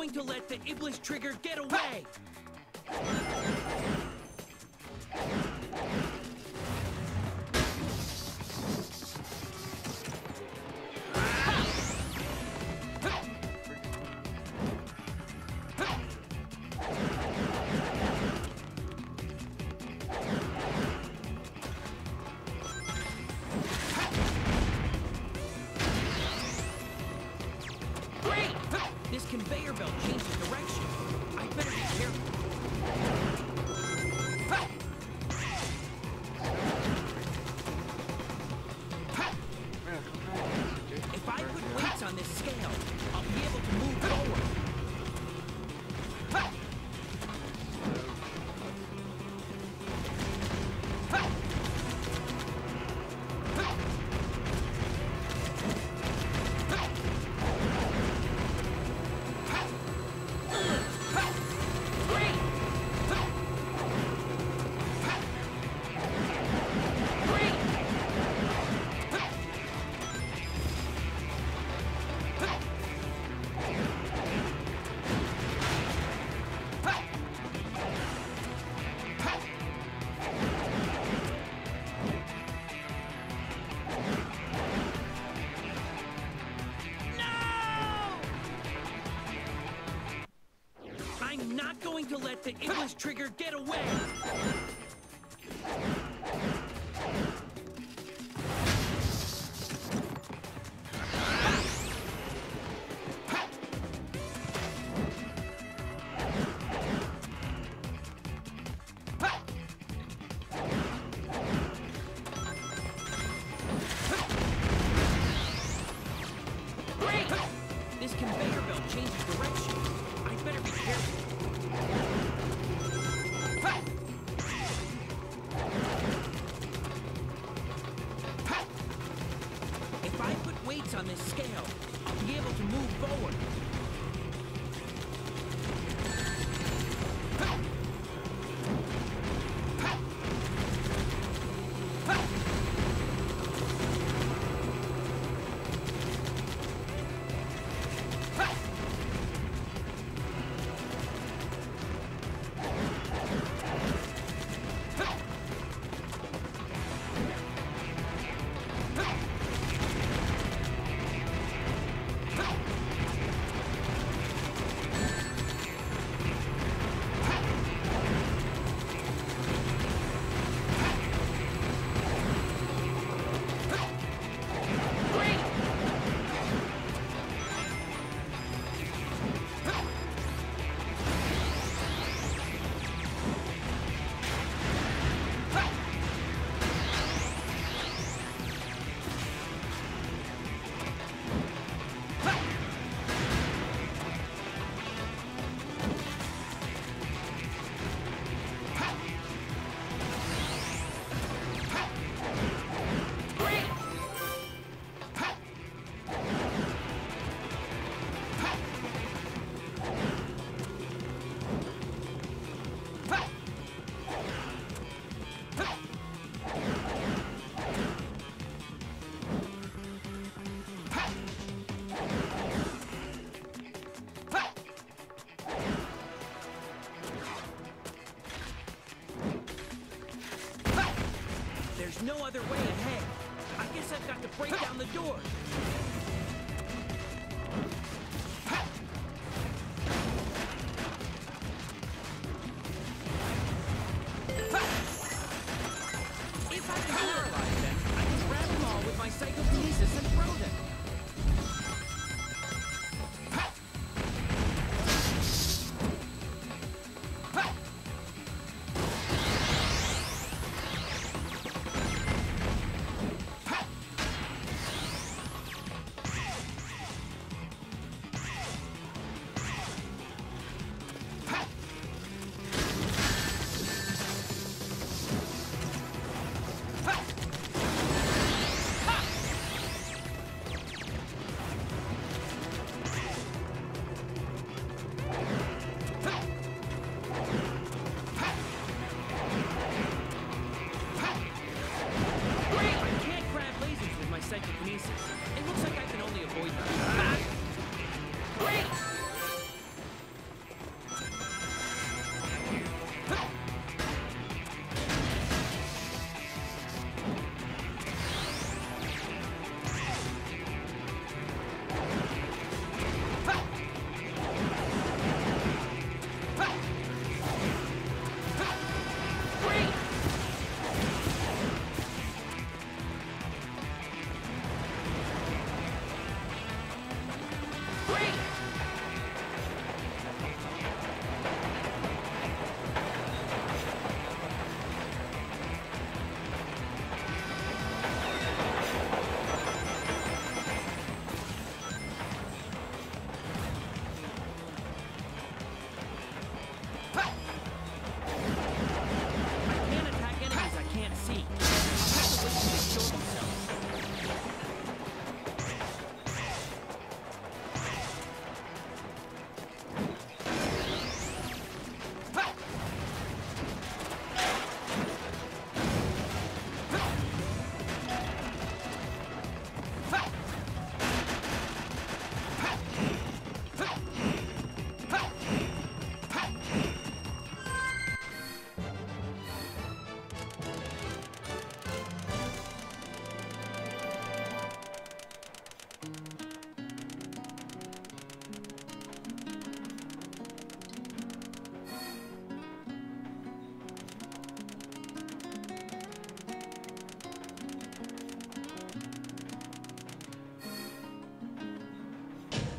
going to let the Iblis trigger get away! This conveyor belt changes direction. I better be careful. If I put weights on this scale, I'll be able to move forward. I'm not going to let the Iblis trigger get away! This conveyor belt changes direction. I better be careful. If I put weights on this scale, I'll be able to move forward. There's no other way ahead. I guess I've got to break down the door. If I can paralyze them, I can grab them all with my psychokinesis and throw them.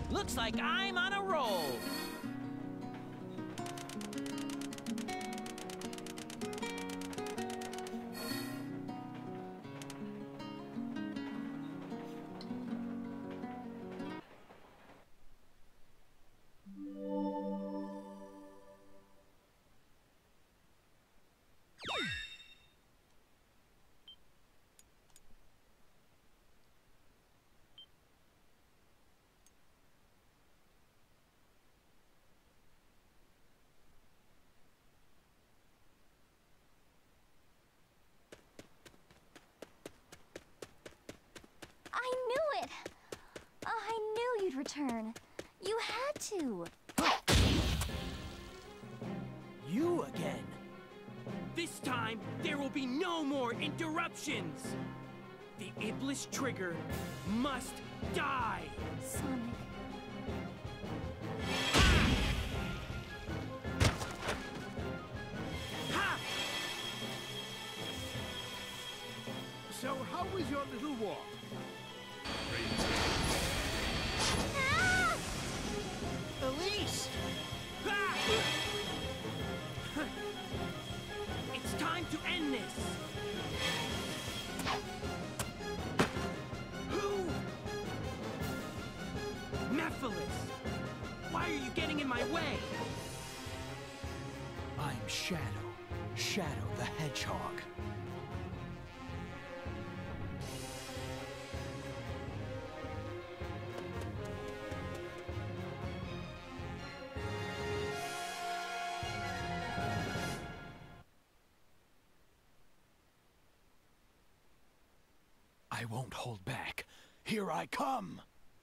Looks like I'm on a roll. Return. You had to. You again. This time, there will be no more interruptions. The Iblis Trigger must die. Sonic. Ha! So how was your little walk? Elise! Ah! It's time to end this! Who? Nephilis! Why are you getting in my way? I'm Shadow. Shadow the Hedgehog. I won't hold back. Here I come!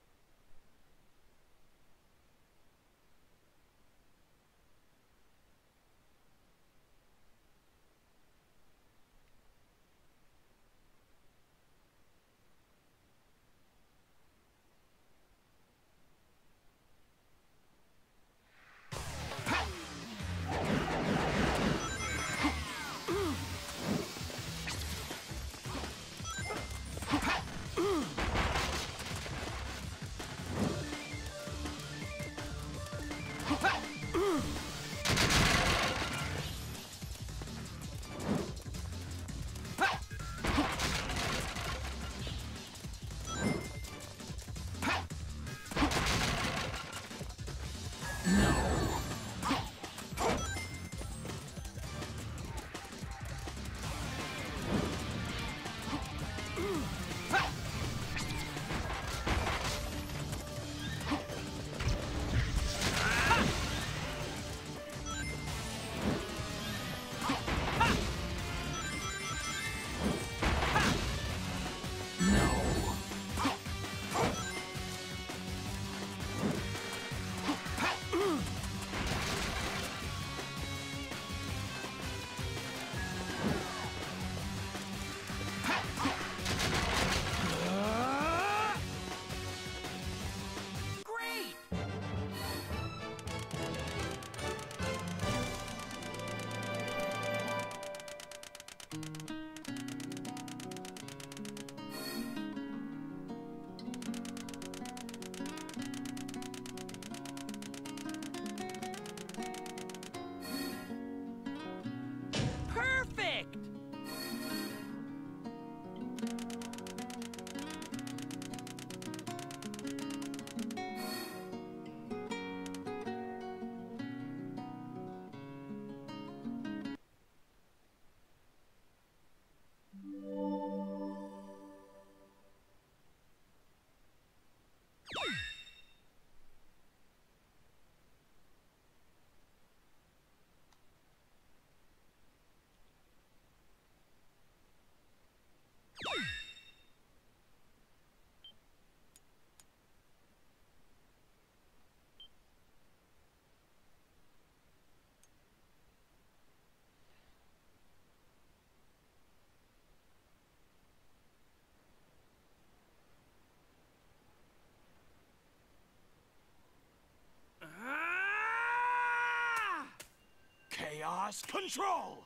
Chaos Control!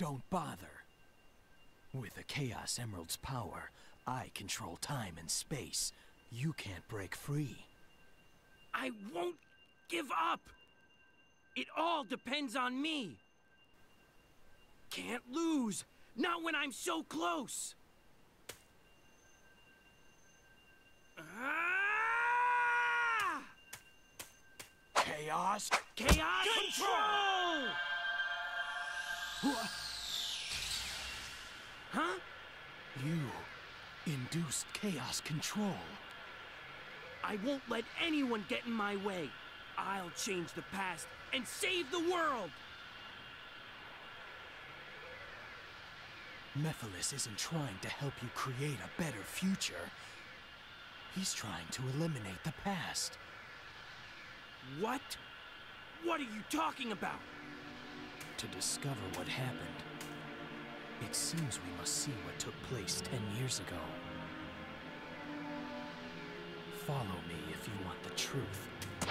Don't bother. With the Chaos Emerald's power, I control time and space. You can't break free. I won't give up! It all depends on me! Can't lose! Not when I'm so close! Ah! Chaos Control! Huh? You induced Chaos Control. I won't let anyone get in my way. I'll change the past and save the world! Mephiles isn't trying to help you create a better future. He's trying to eliminate the past. What? What are you talking about? To discover what happened, it seems we must see what took place 10 years ago. Follow me if you want the truth.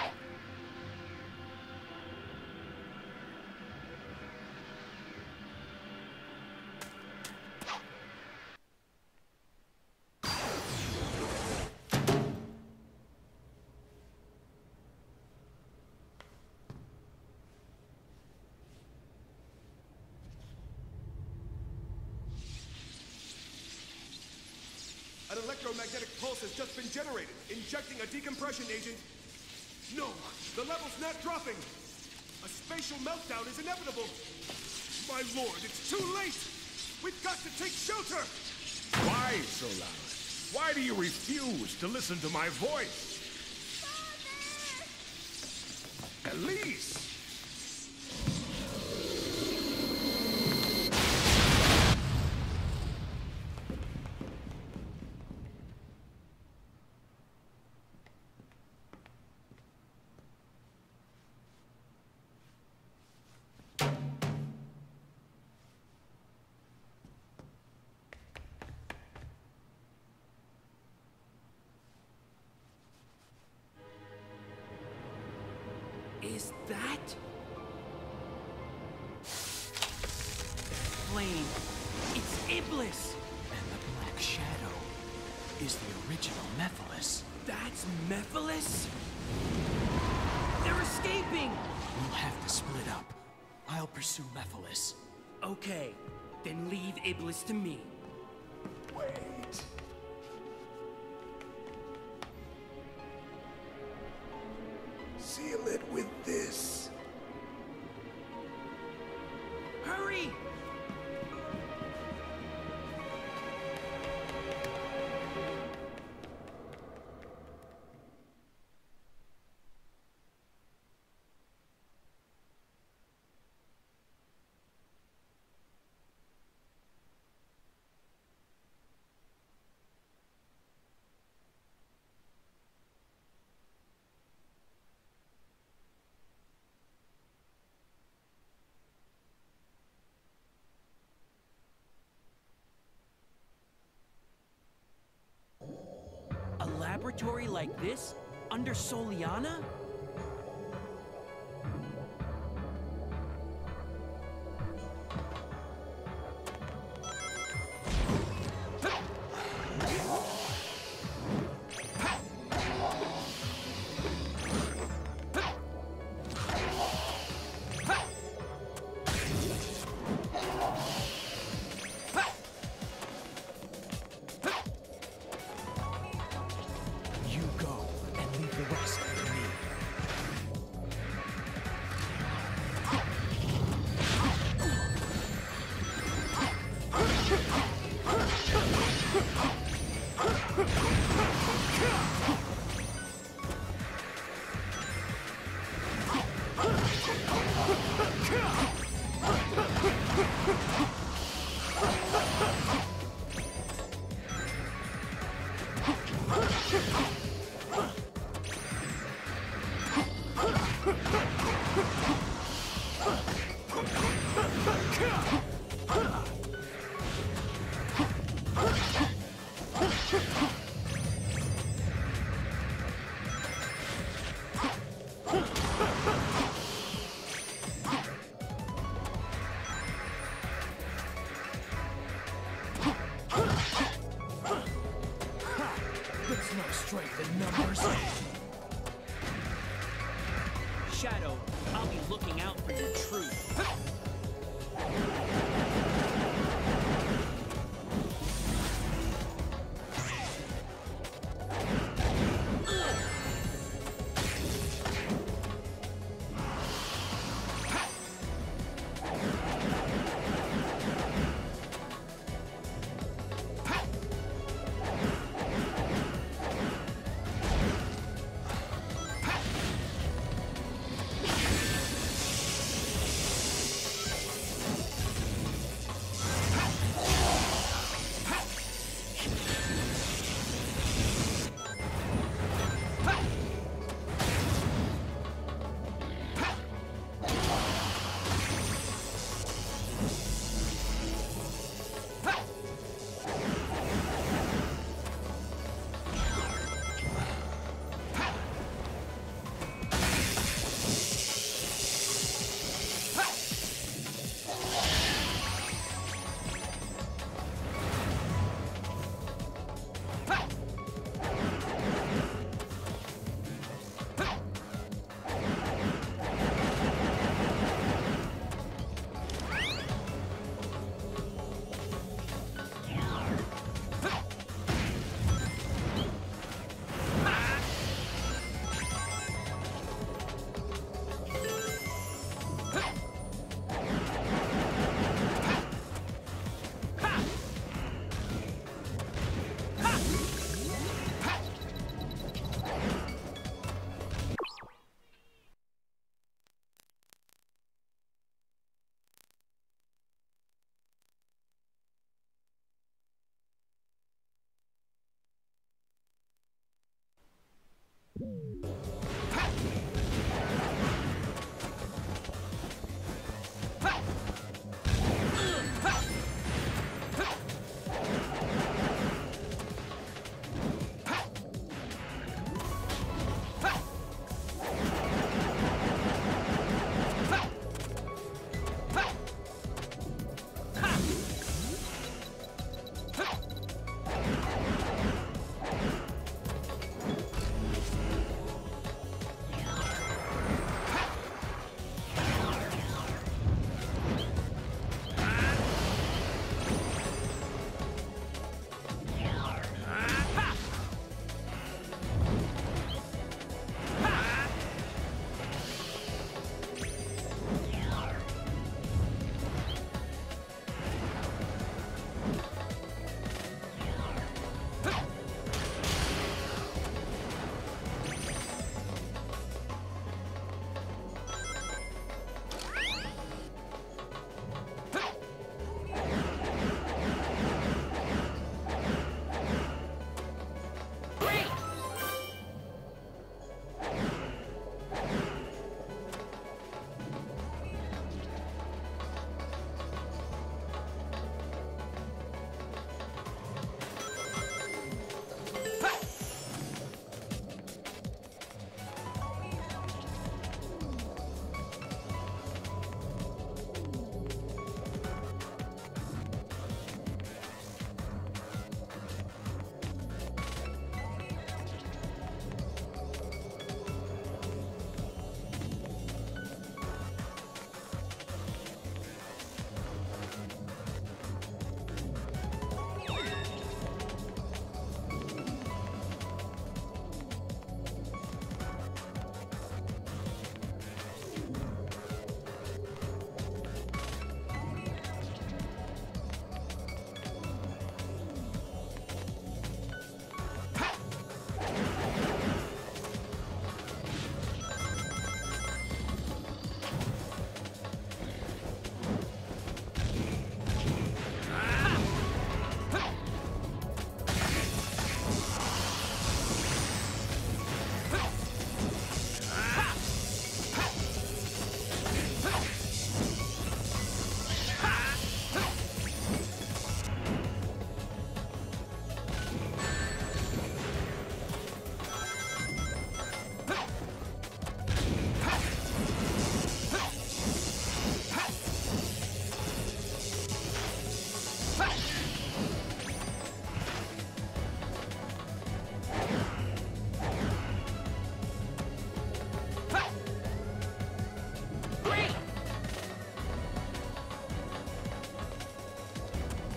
An electromagnetic pulse has just been generated, injecting a decompression agent. No, the level's not dropping. A spatial meltdown is inevitable. My lord, it's too late. We've got to take shelter. Why so loud? Why do you refuse to listen to my voice? Father! Elise! Is that? Flame. It's Iblis! And the Black Shadow is the original Mephiles. That's Mephiles? They're escaping! We'll have to split up. I'll pursue Mephiles. Okay, then leave Iblis to me. Wait. Seal it with this. Hurry! A laboratory like this? Under Soliana? You go and leave the rest to me. so I'll be looking out for your truth.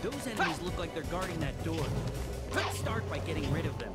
Those enemies look like they're guarding that door. Let's start by getting rid of them.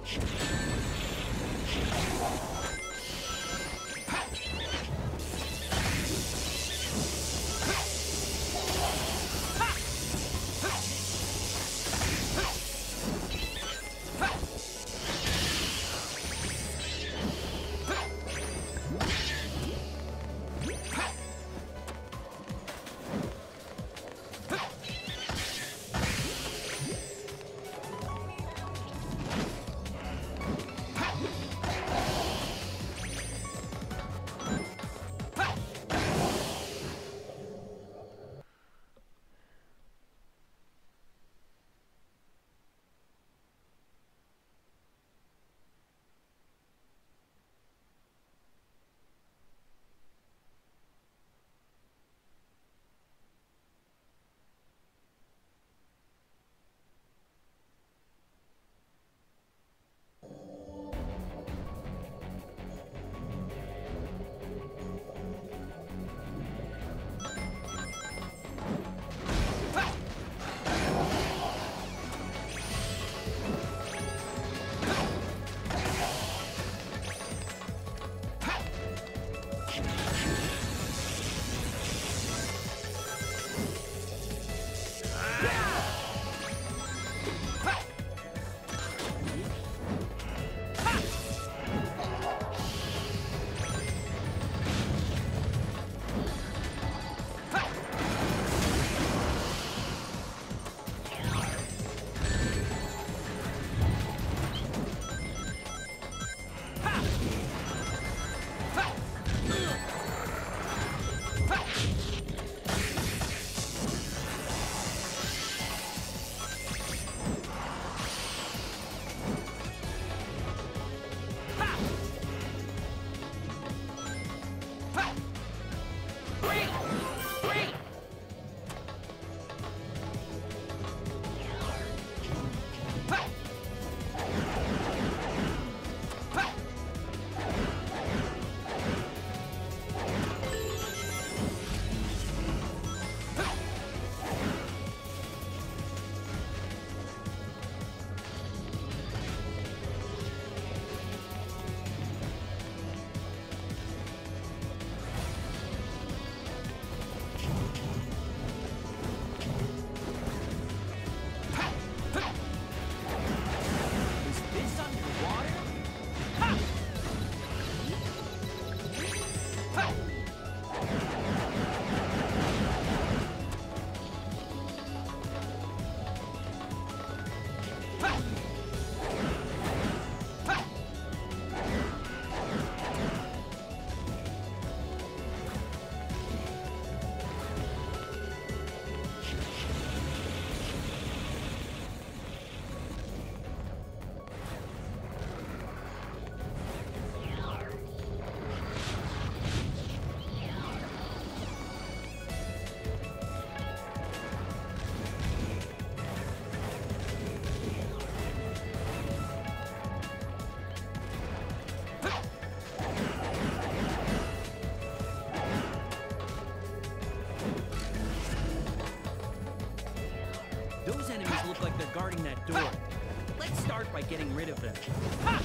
like they're guarding that door. Let's start by getting rid of them. Ha!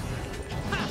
Ha!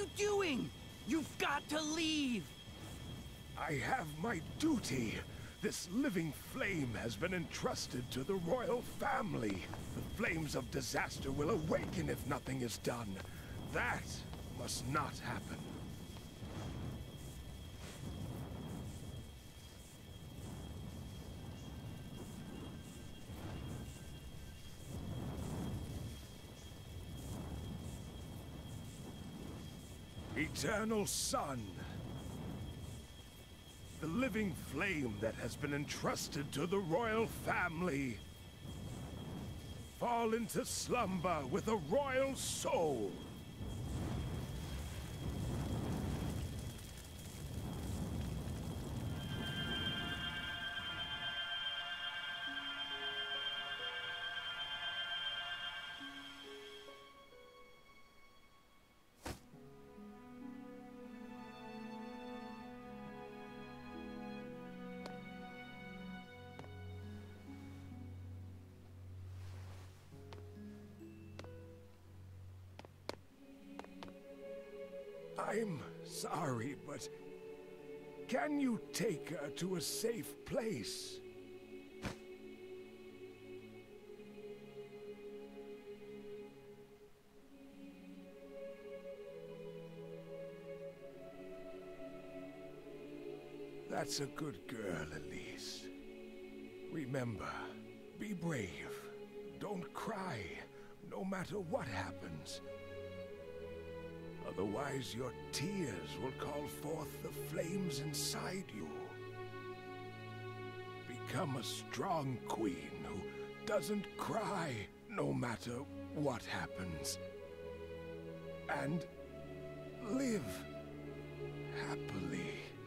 you doing? You've got to leave! I have my duty. This living flame has been entrusted to the royal family. The flames of disaster will awaken if nothing is done. That must not happen. Eternal Sun. The living flame that has been entrusted to the royal family. Fall into slumber with a royal soul. I'm sorry, but can you take her to a safe place? That's a good girl, Elise. Remember, be brave. Don't cry, no matter what happens. Otherwise, your tears will call forth the flames inside you. Become a strong queen who doesn't cry no matter what happens. And live happily.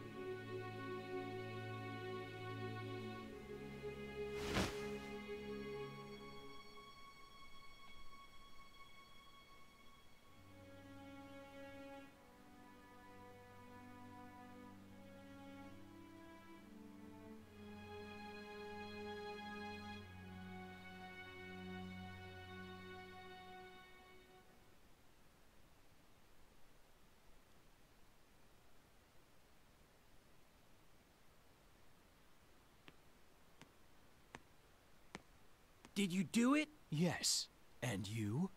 Did you do it? Yes. And you?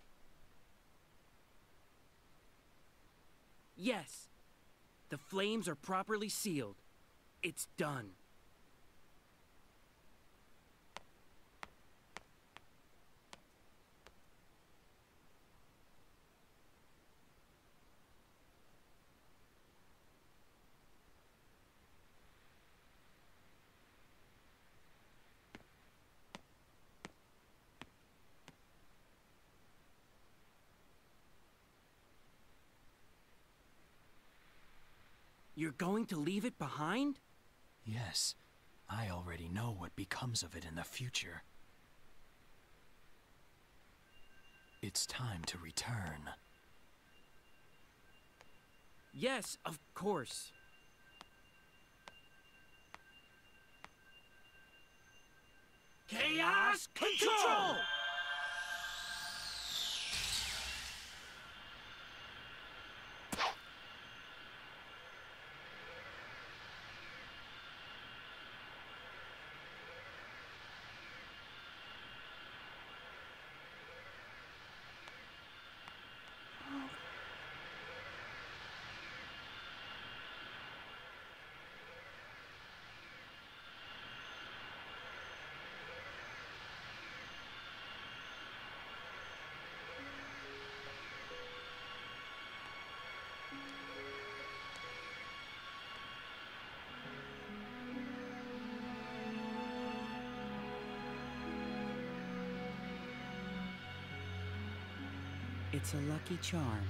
Yes. The flames are properly sealed. It's done. You're going to leave it behind? Yes. I already know what becomes of it in the future. It's time to return. Yes, of course. Chaos Control! It's a lucky charm.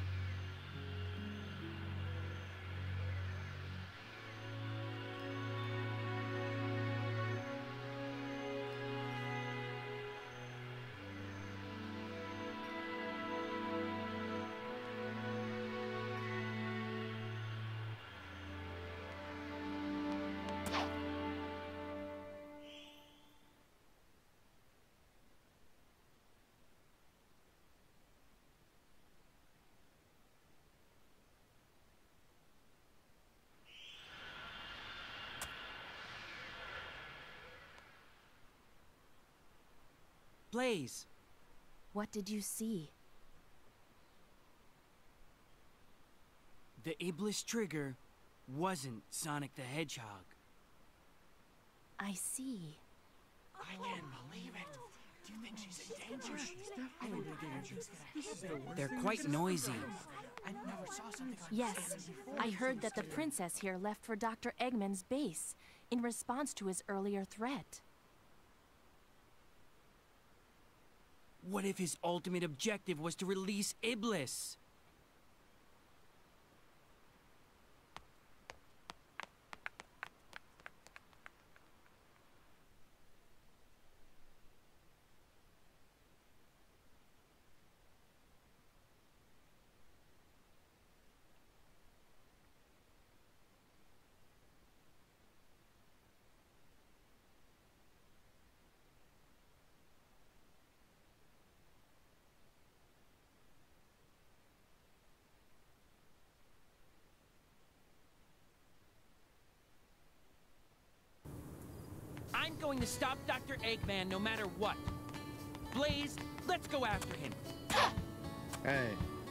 Blaze, What did you see? the Iblis trigger wasn't Sonic the Hedgehog. I see. I can't believe it. Do you think she's in danger? They're quite noisy. I never saw something like Yes, this before. I heard that the princess here left for Dr. Eggman's base in response to his earlier threat. What if his ultimate objective was to release Iblis? I'm going to stop Dr. Eggman no matter what. Blaze, let's go after him. Hey.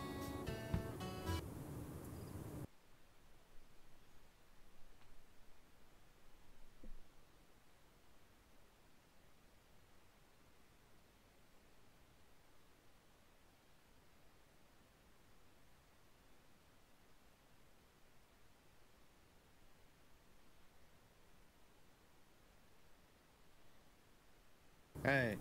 Hey.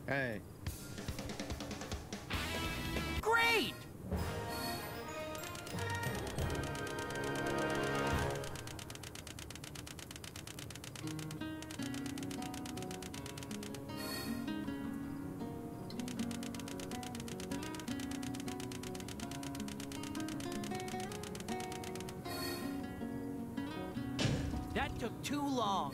Hey. Great! That took too long.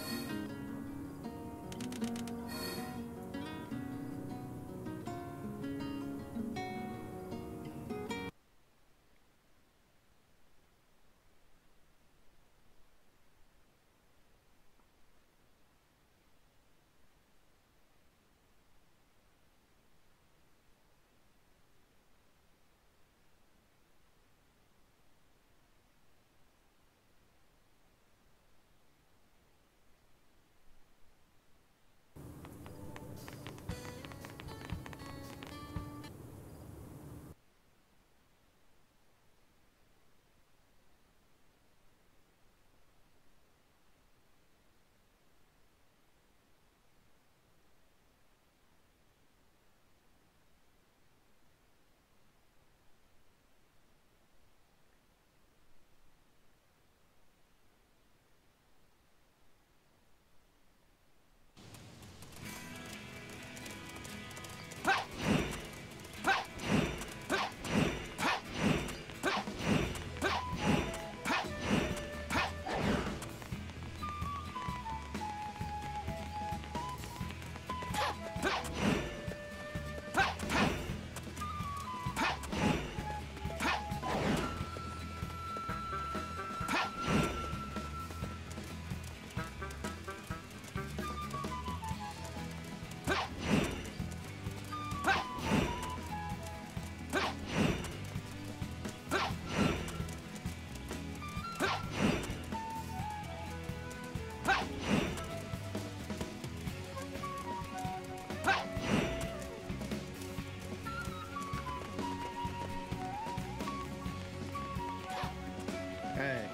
Hey.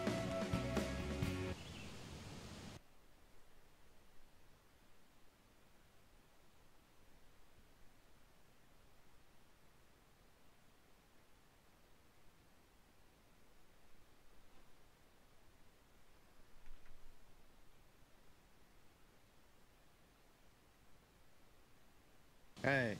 Hey.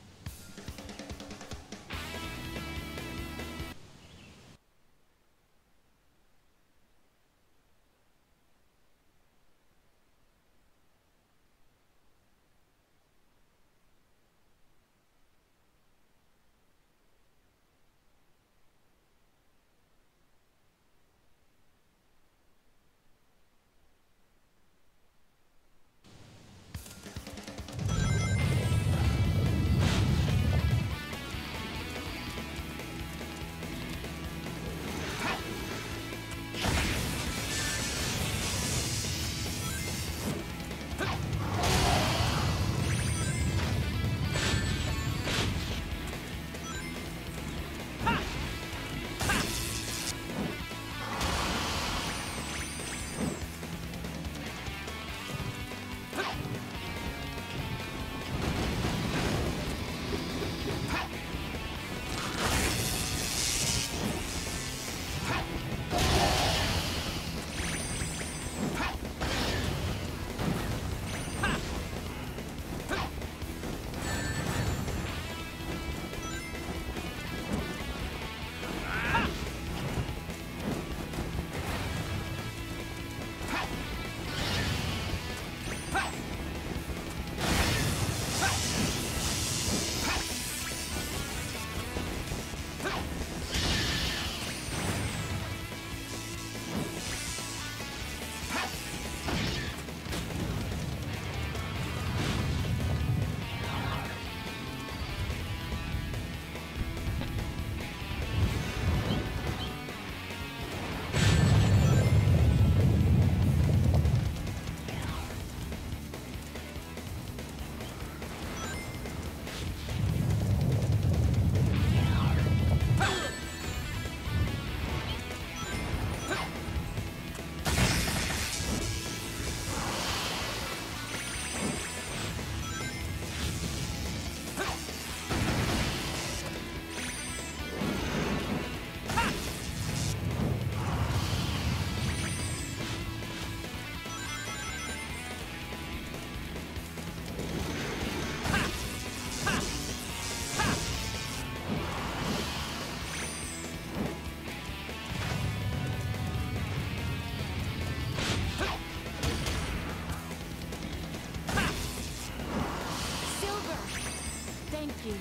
working.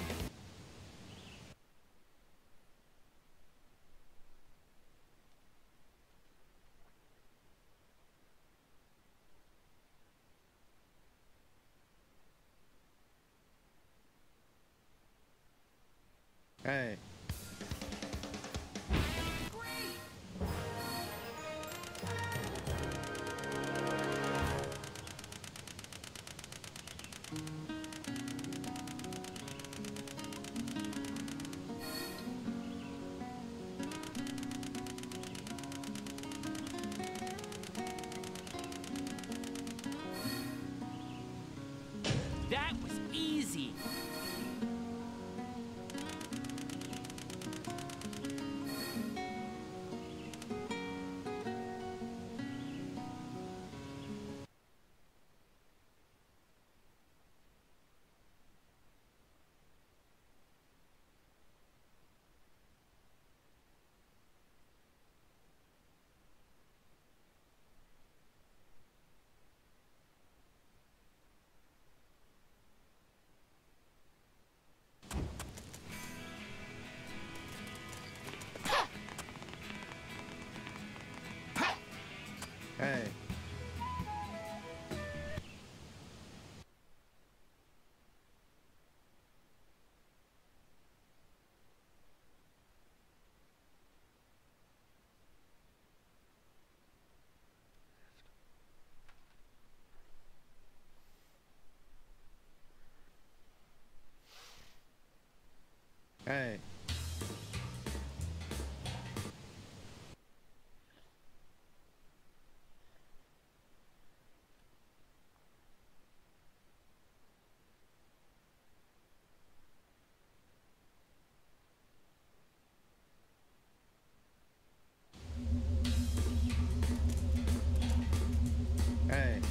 Hey. That was easy. Hey. Hey. Hey.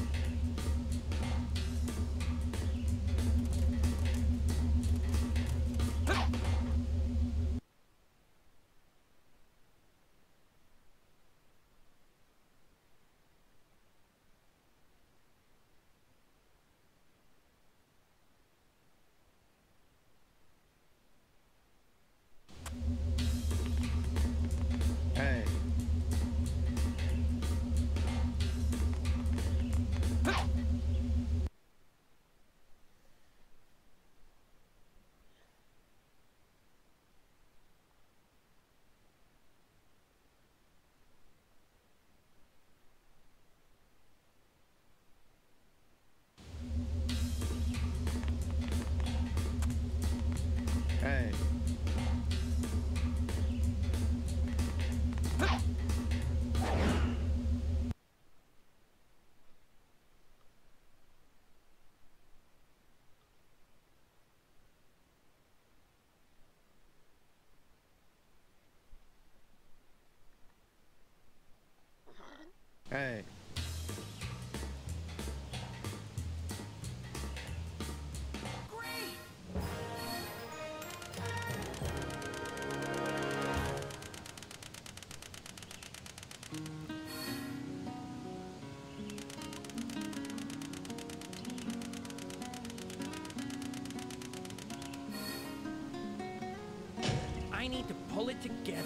Hey. Hey. Hey. I need to pull it together.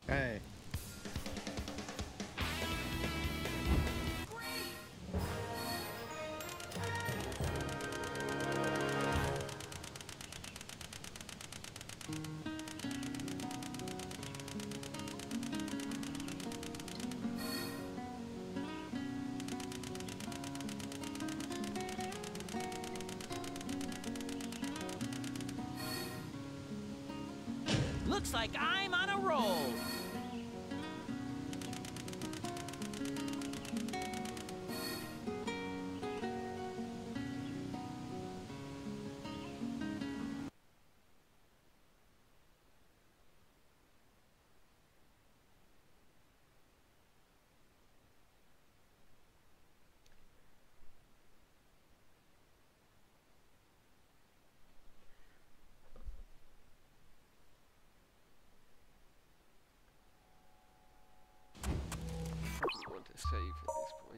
Hey. Looks like I'm on a roll. Want to save at this point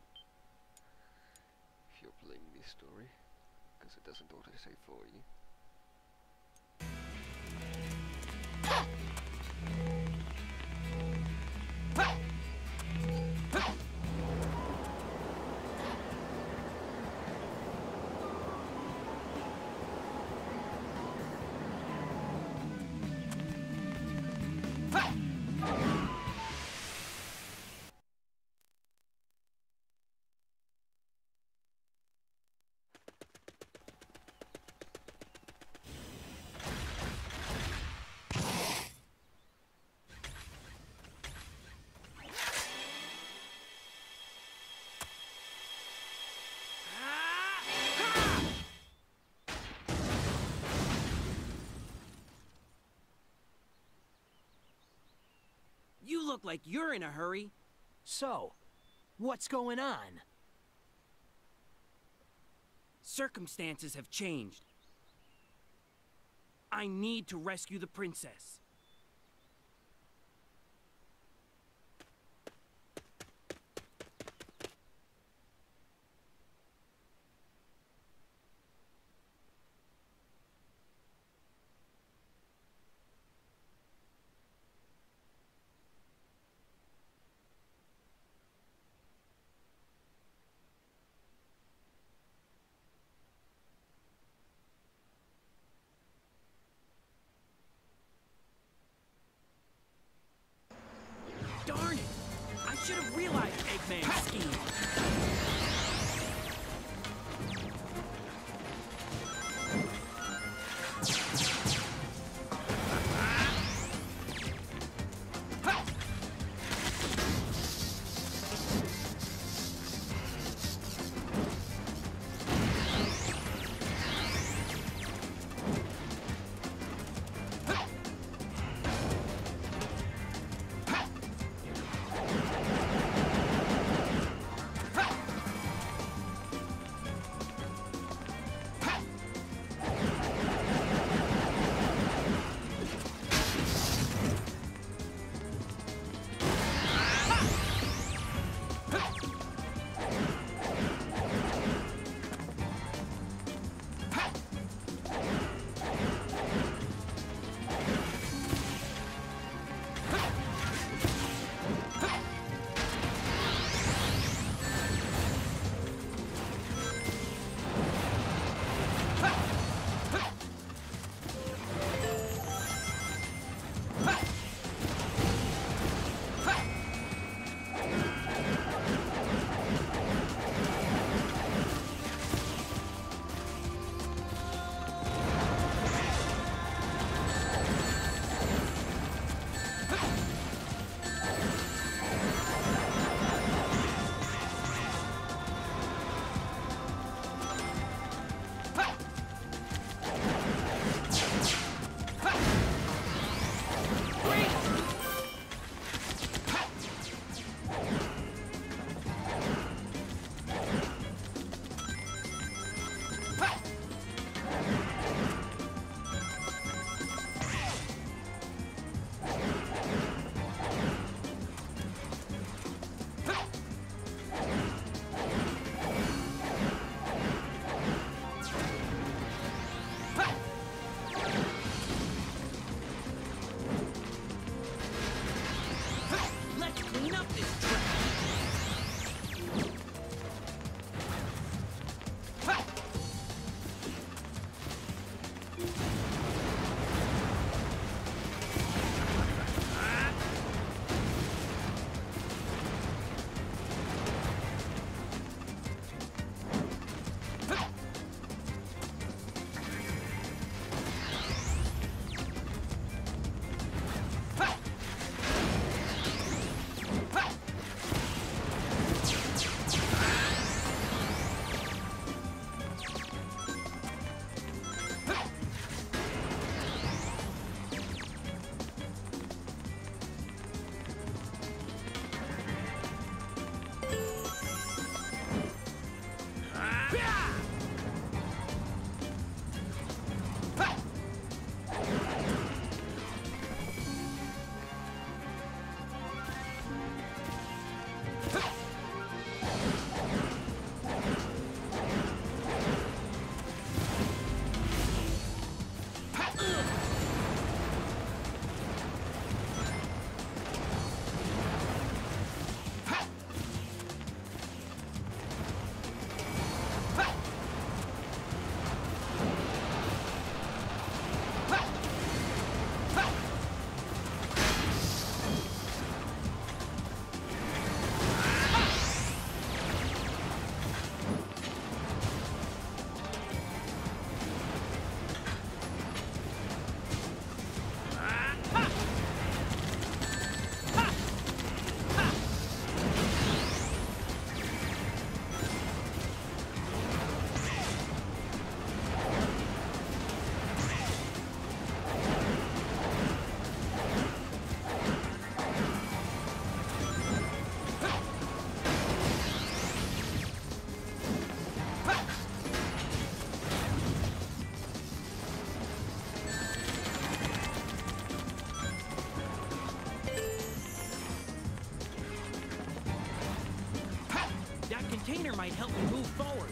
if you're playing this story, because it doesn't auto save for you. You look like you're in a hurry. So, what's going on? Circumstances have changed. I need to rescue the princess. Darn it! I should have realized Eggman's scheme. might help me move forward.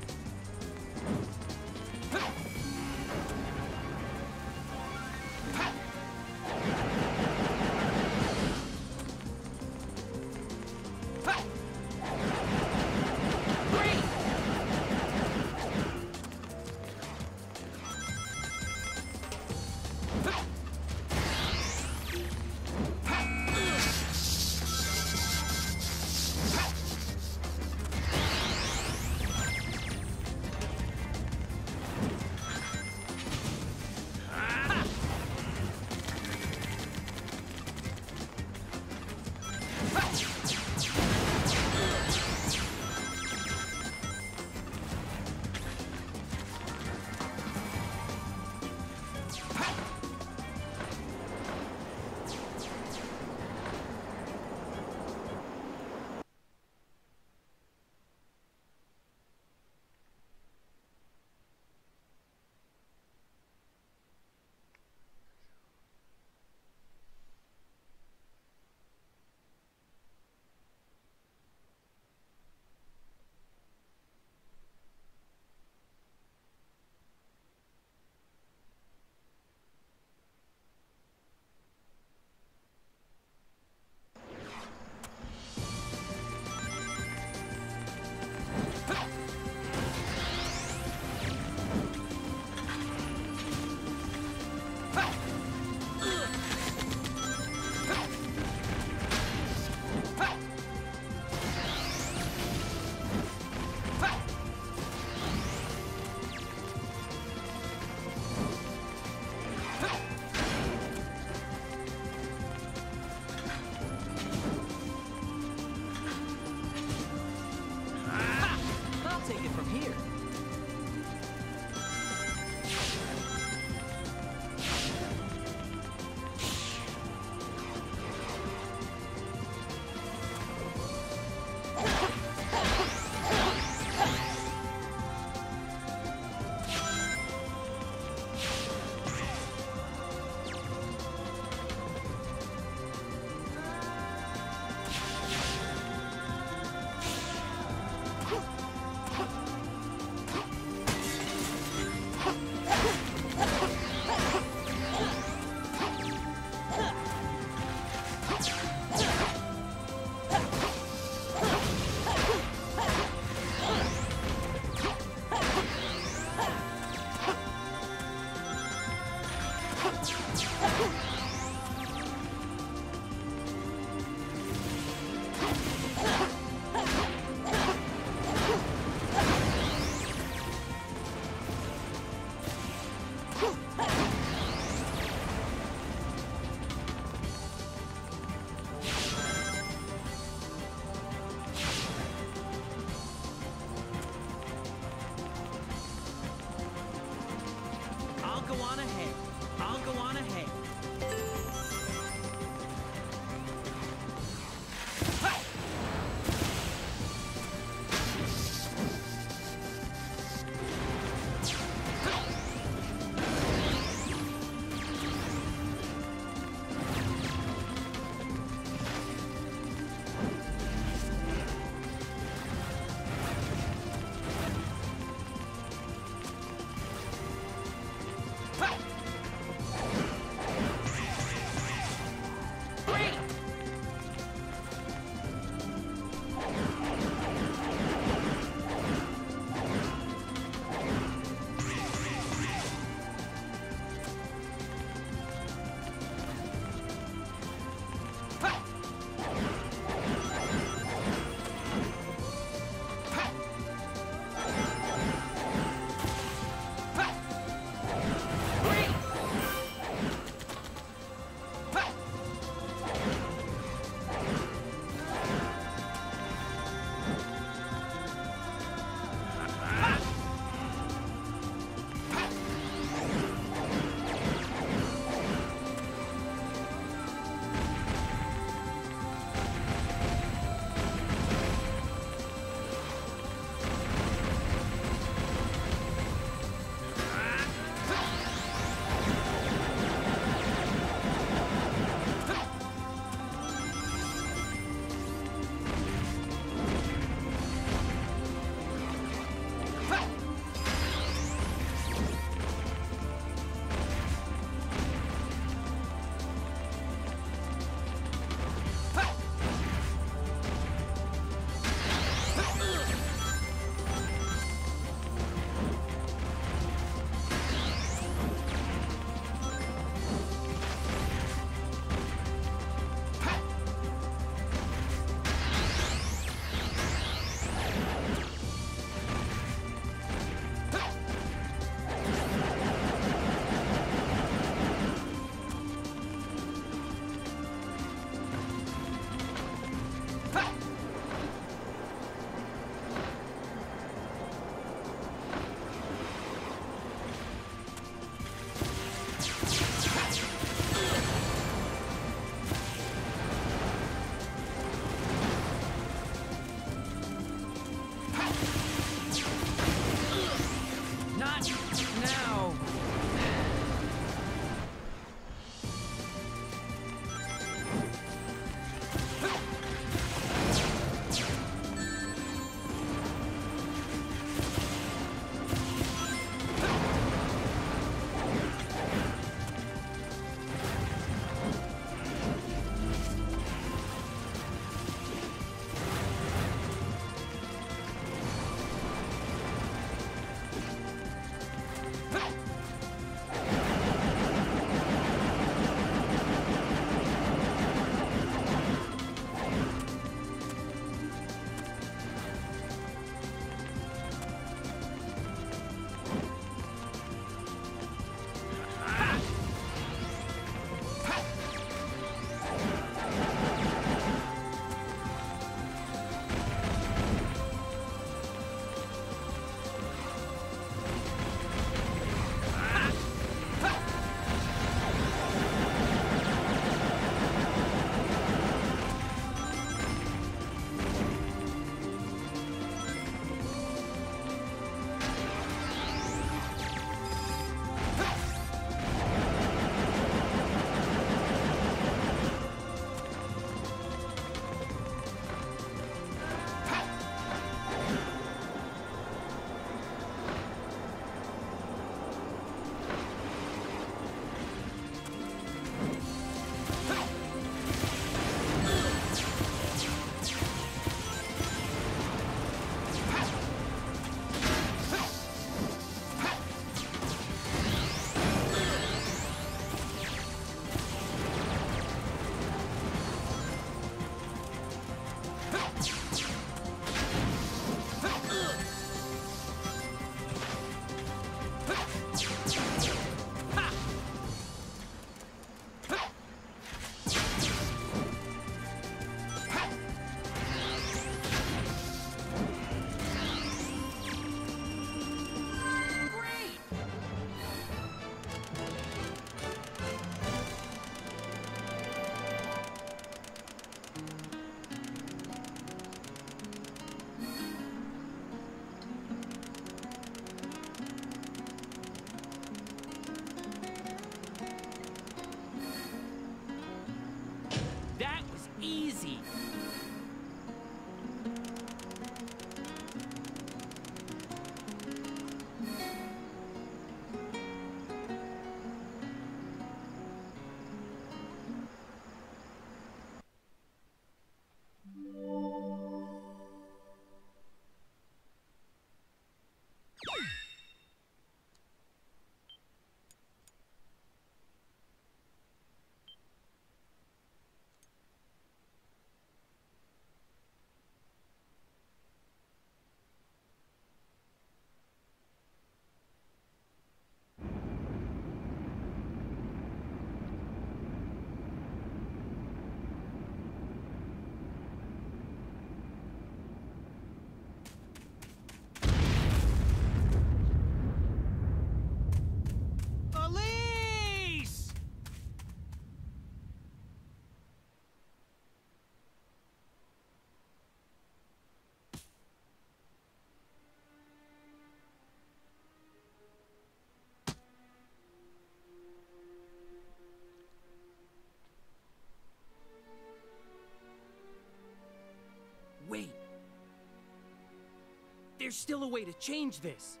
There's still a way to change this.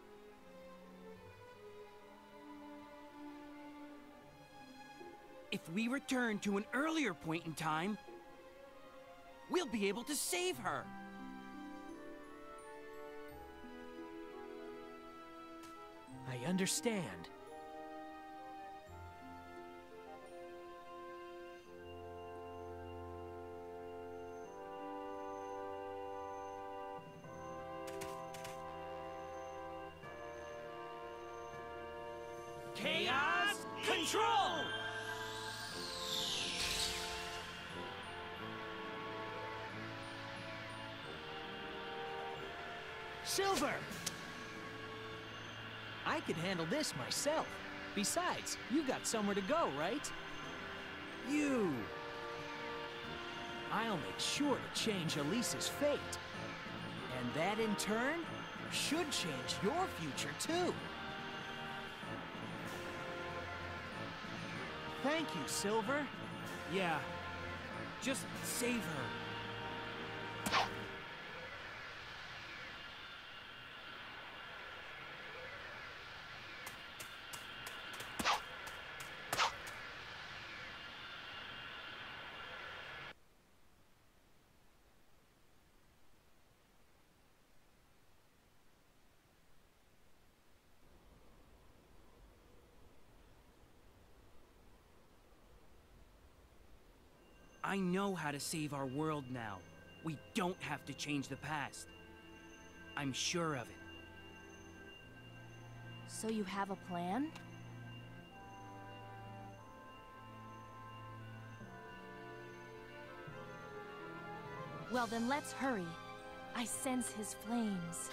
If we return to an earlier point in time, we'll be able to save her. I understand. Chaos Control! Silver! I could handle this myself. Besides, you've got somewhere to go, right? You! I'll make sure to change Elise's fate. And that, in turn, should change your future, too. Thank you, Silver. Yeah, just save her. I know how to save our world now. We don't have to change the past. I'm sure of it. So you have a plan? Well then, let's hurry. I sense his flames.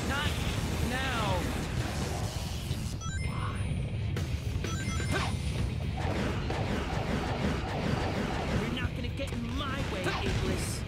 Not now. You're not gonna get in my way, Iglis.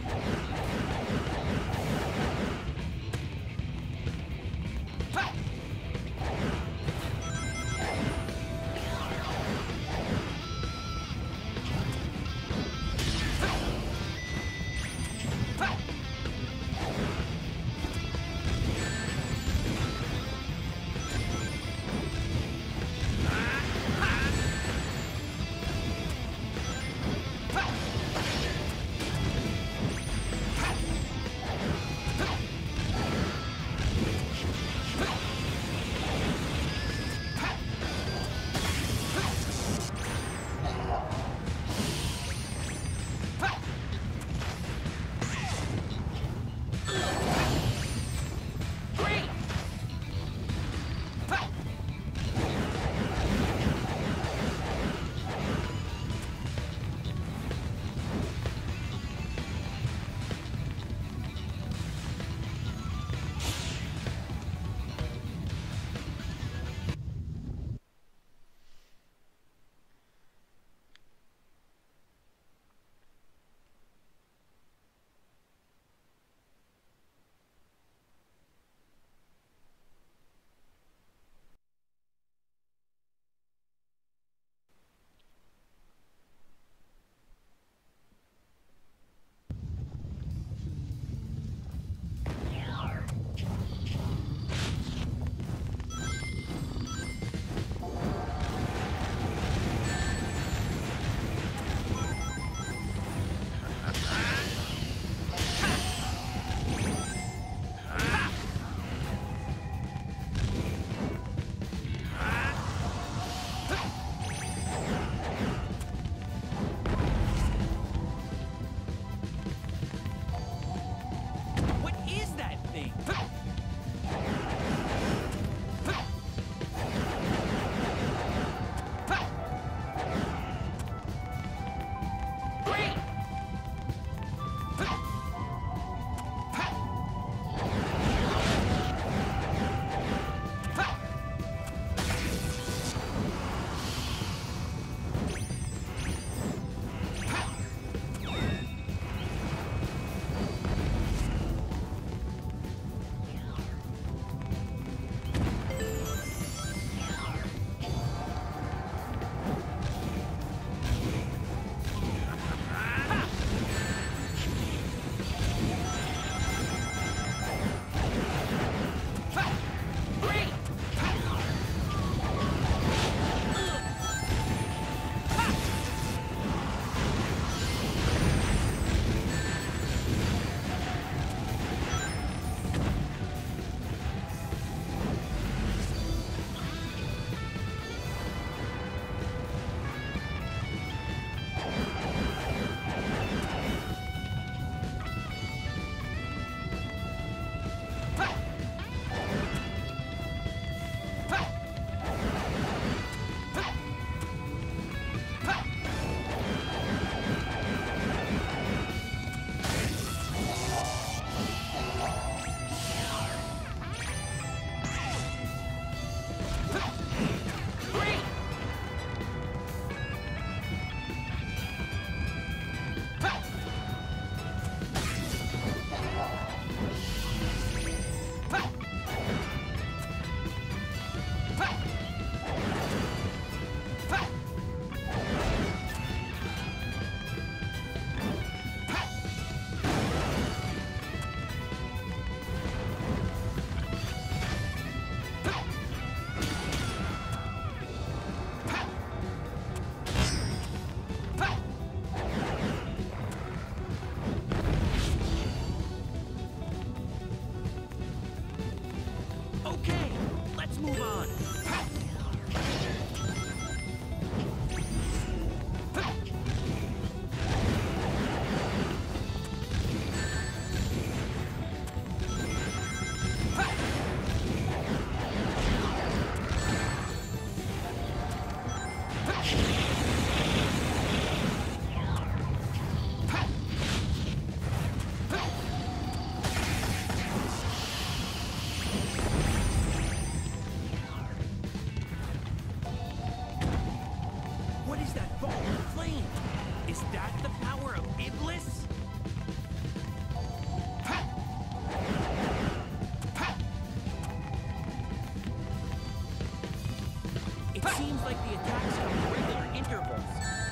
It seems like the attacks come at regular intervals.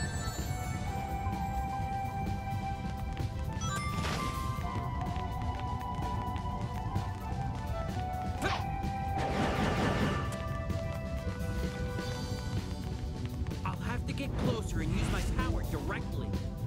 I'll have to get closer and use my power directly.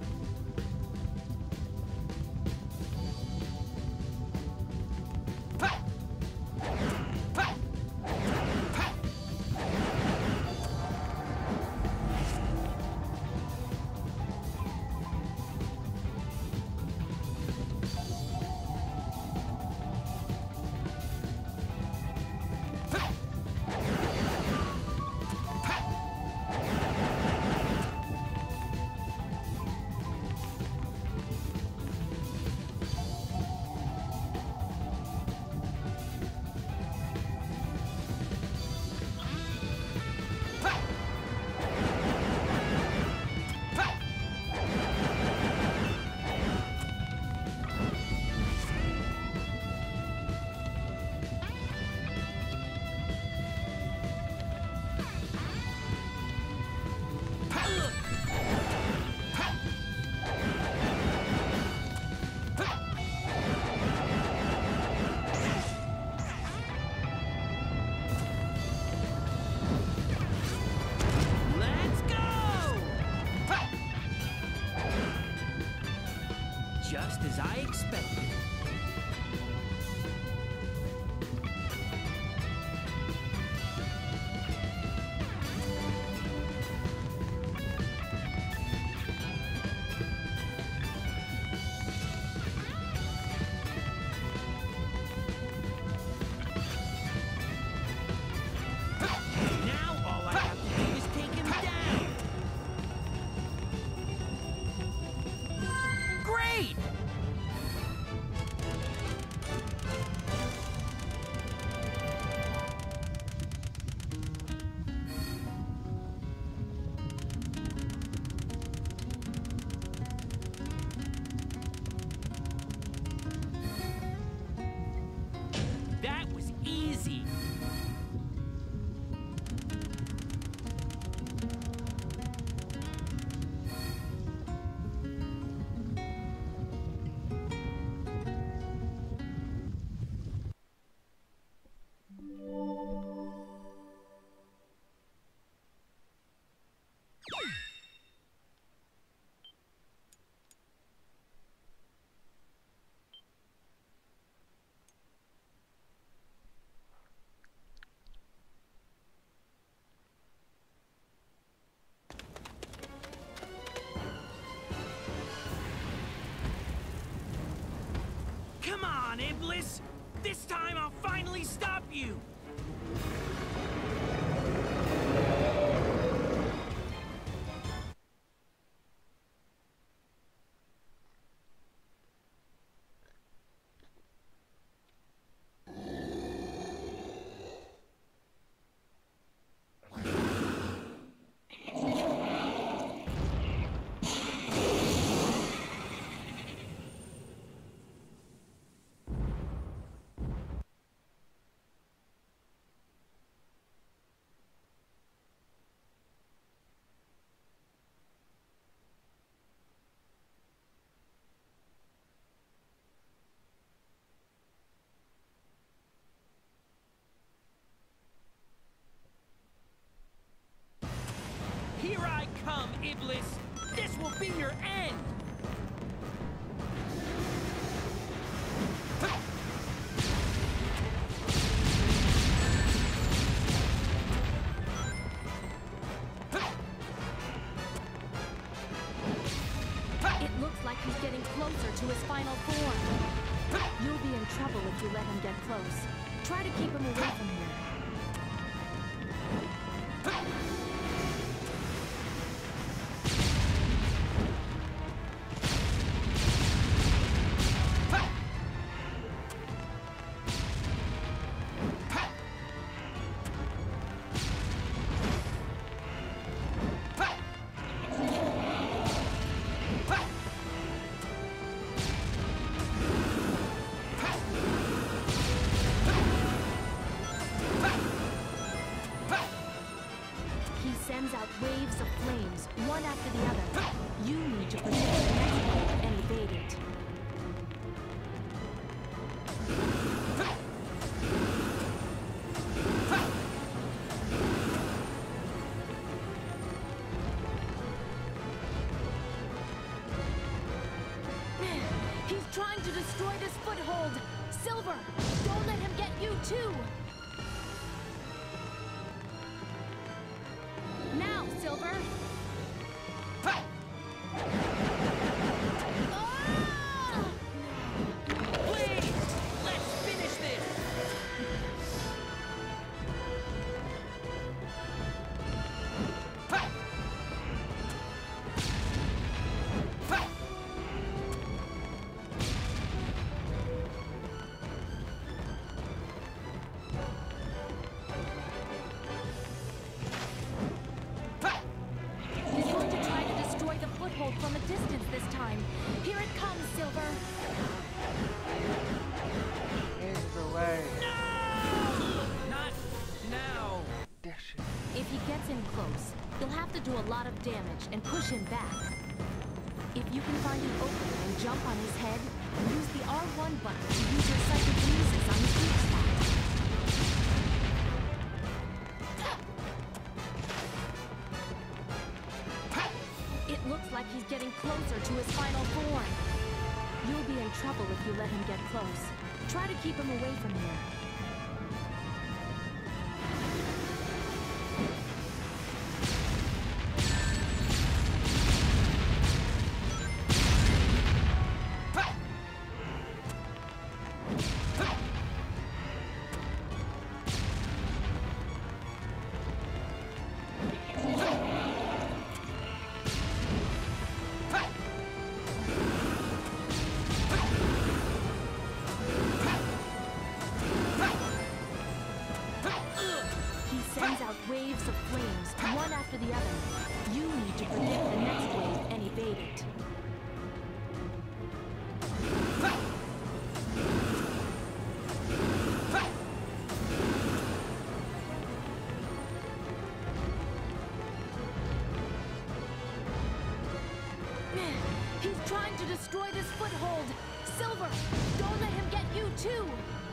Just as I expected. Now all I have to do is take him down. Great! That was easy. Come on, Iblis! This time I'll finally stop you! Here I come, Iblis! This will be your end! It looks like he's getting closer to his final form. You'll be in trouble if you let him get close. Try to keep him away from here. Ha! sends out waves of flames, one after the other. You need to predict the next wave and evade it. He's trying to destroy this foothold. Silver, don't let him get you too. Now, Silver. Ah! Please, let's finish this. He's going to try to destroy the foothold from a distance this time. Here it comes, Silver. In the way. Not now. Dash it. If he gets in close, you'll have to do a lot of damage and push him back. If you can find an opening and jump on his head, use the R1 button to use your psychokinesis on his weak spot. It looks like he's getting closer to his final form. You'll be in trouble if you let him get close. Try to keep him away from here. Waves of flames, one after the other. You need to predict the next wave and evade it. He's trying to destroy this foothold. Silver, don't let him get you too.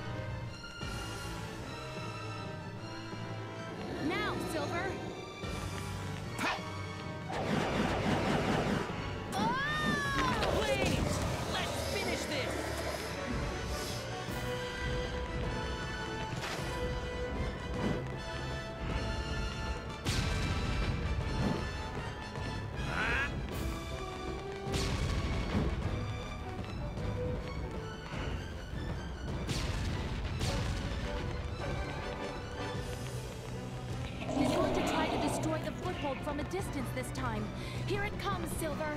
Now, Silver! Please, let's finish this. From a distance this time. Here it comes, Silver.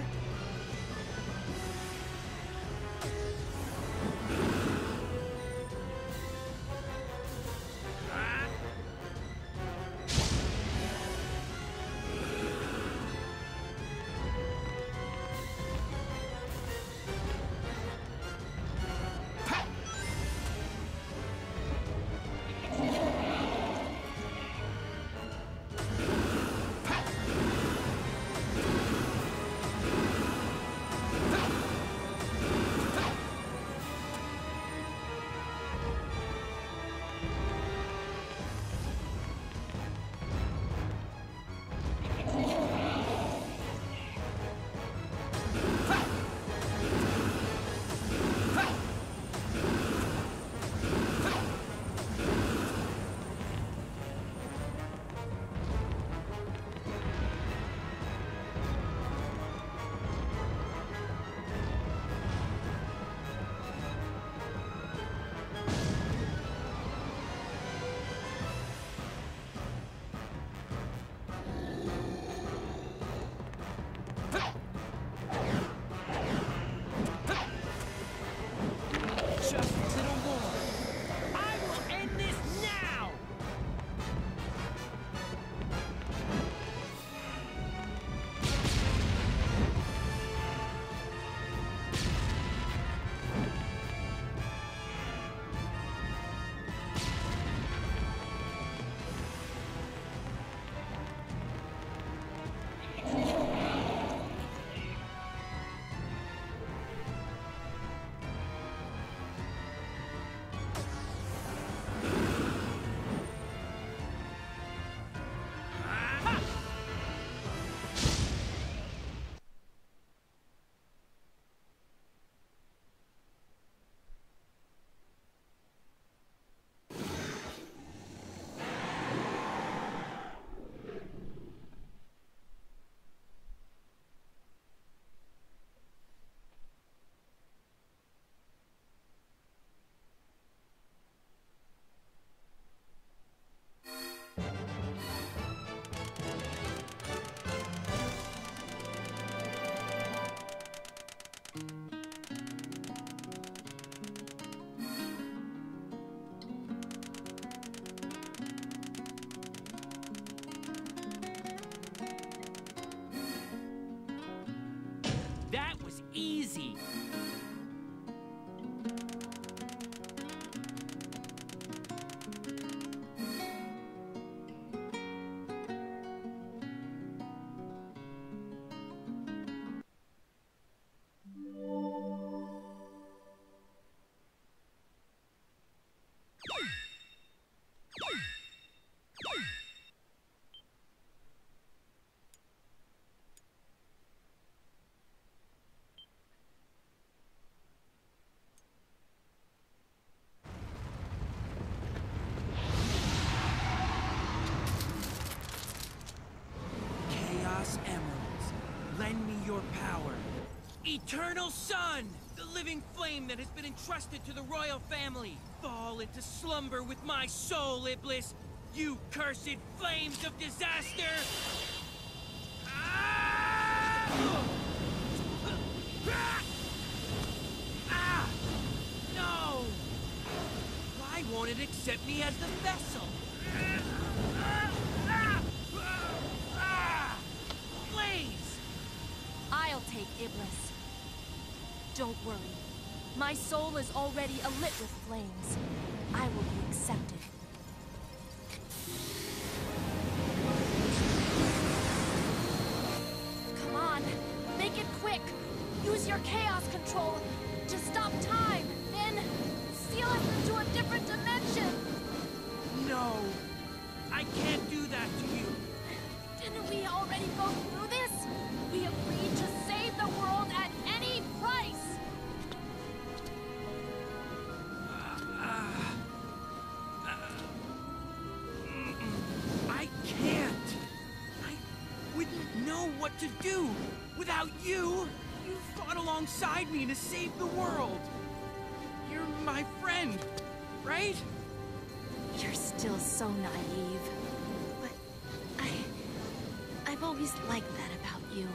was easy. Emeralds, lend me your power. Eternal Sun, the living flame that has been entrusted to the royal family. Fall into slumber with my soul, Iblis, you cursed flames of disaster! No! Why won't it accept me as the vessel? I'll take Iblis. Don't worry. My soul is already alit with flames. I will be accepted. Come on, make it quick. Use your chaos control to stop time. Then seal us into a different dimension. No, I can't do that to you. Didn't we already go through this? We agreed to save the world at any price! I can't. I wouldn't know what to do without you. You fought alongside me to save the world. You're my friend, right? You're still so naive. But I've always liked that about you.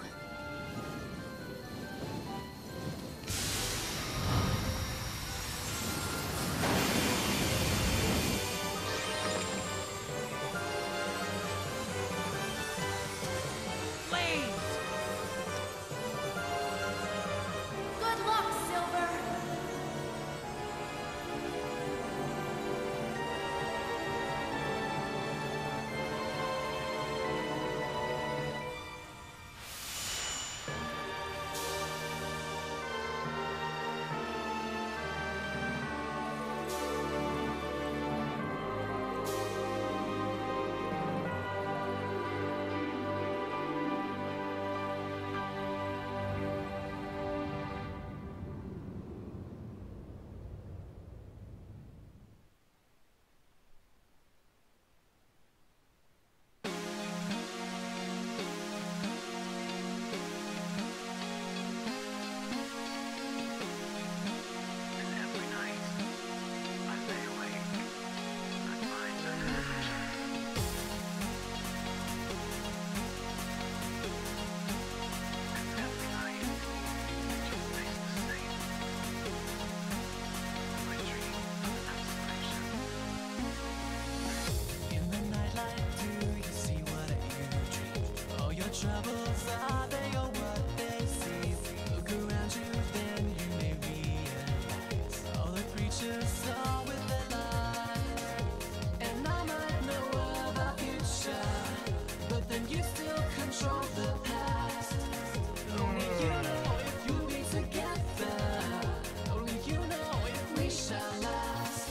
Good luck, Silver! Troubles are they or what they see? Look around you, then you may realize all the creatures are with their lives. And I might know about future, but then you still control the past. Only you know if you'll be together. Only you know if we shall last.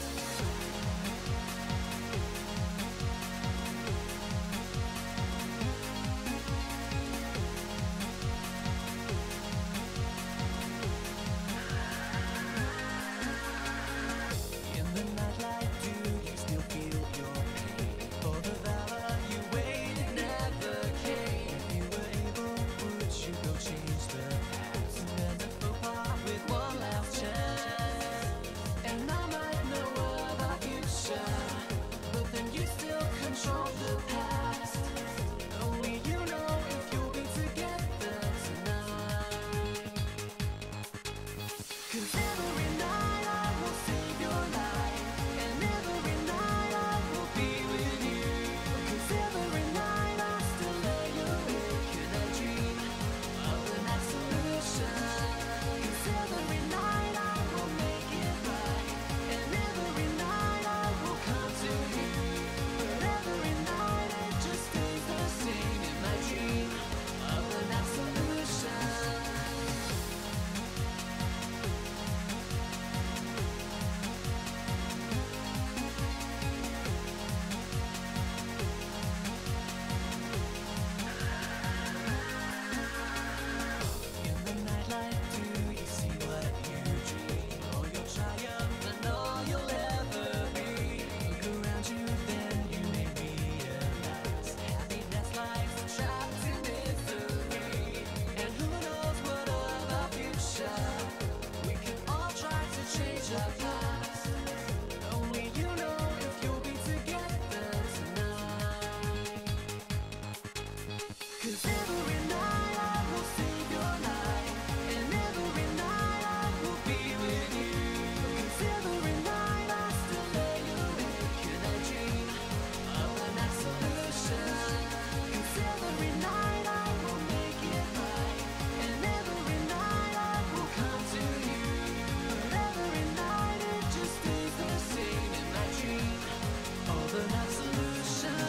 an absolution.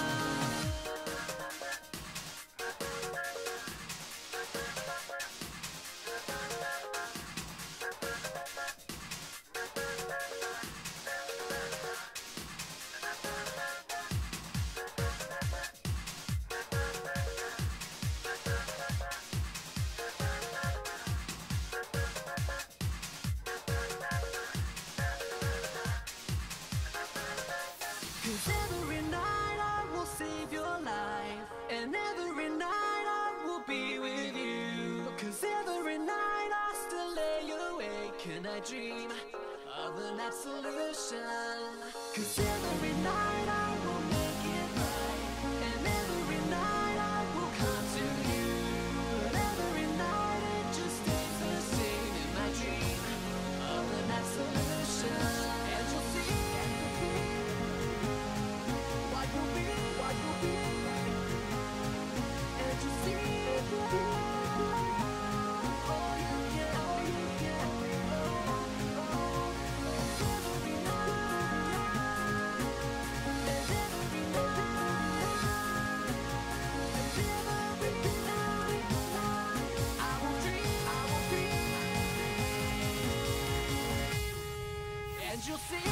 Cause every night I will save your life, and every night I will be with you. Cause every night I still lay awake and I dream of an absolution. Cause every night I will make it right, and every night I will come to you. But every night it just stays the same in my dream of an absolution. And you'll see what will be, and you see all you get, every night, and every night, I will dream, and you'll see.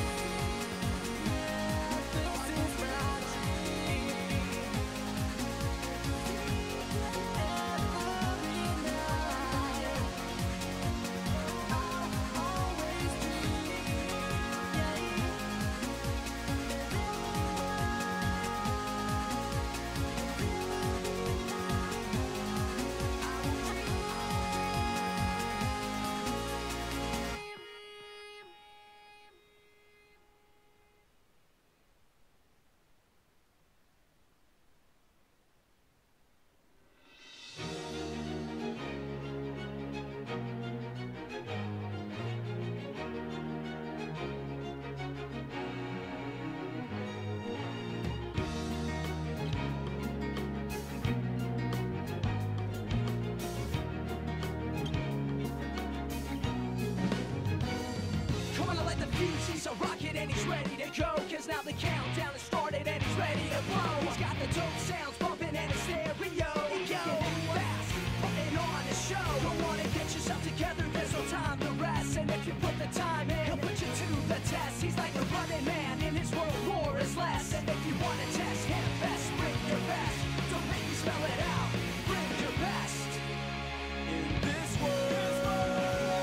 He's a rocket and he's ready to go, cause now the countdown has started and he's ready to blow. He's got the dope sounds bumping and his stereo. Go fast, putting on a show. Don't wanna get yourself together, there's no time to rest. And if you put the time in, he'll put you to the test. He's like a running man in his world, war is less. And if you wanna test him best, bring your best. Don't make me spell it out, bring your best. In this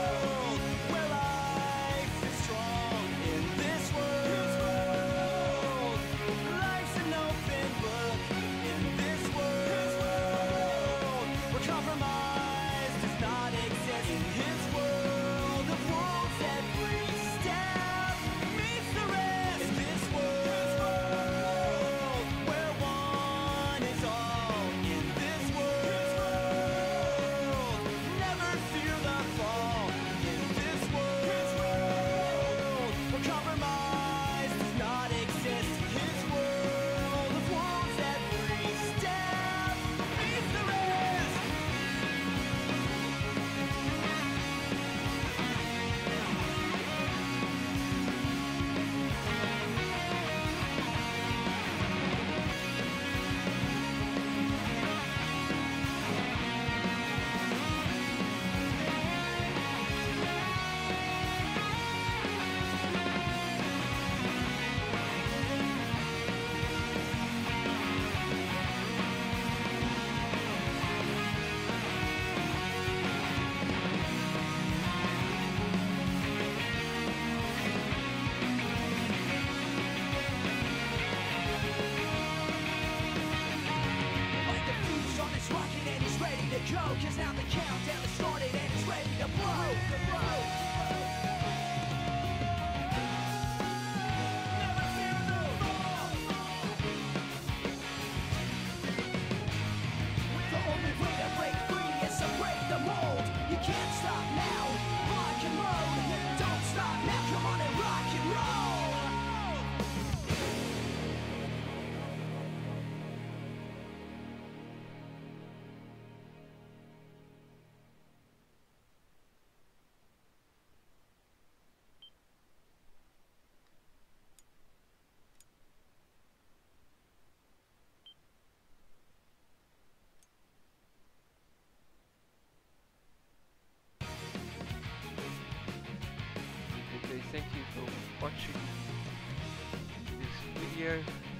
world, where life is strong. In this world, here.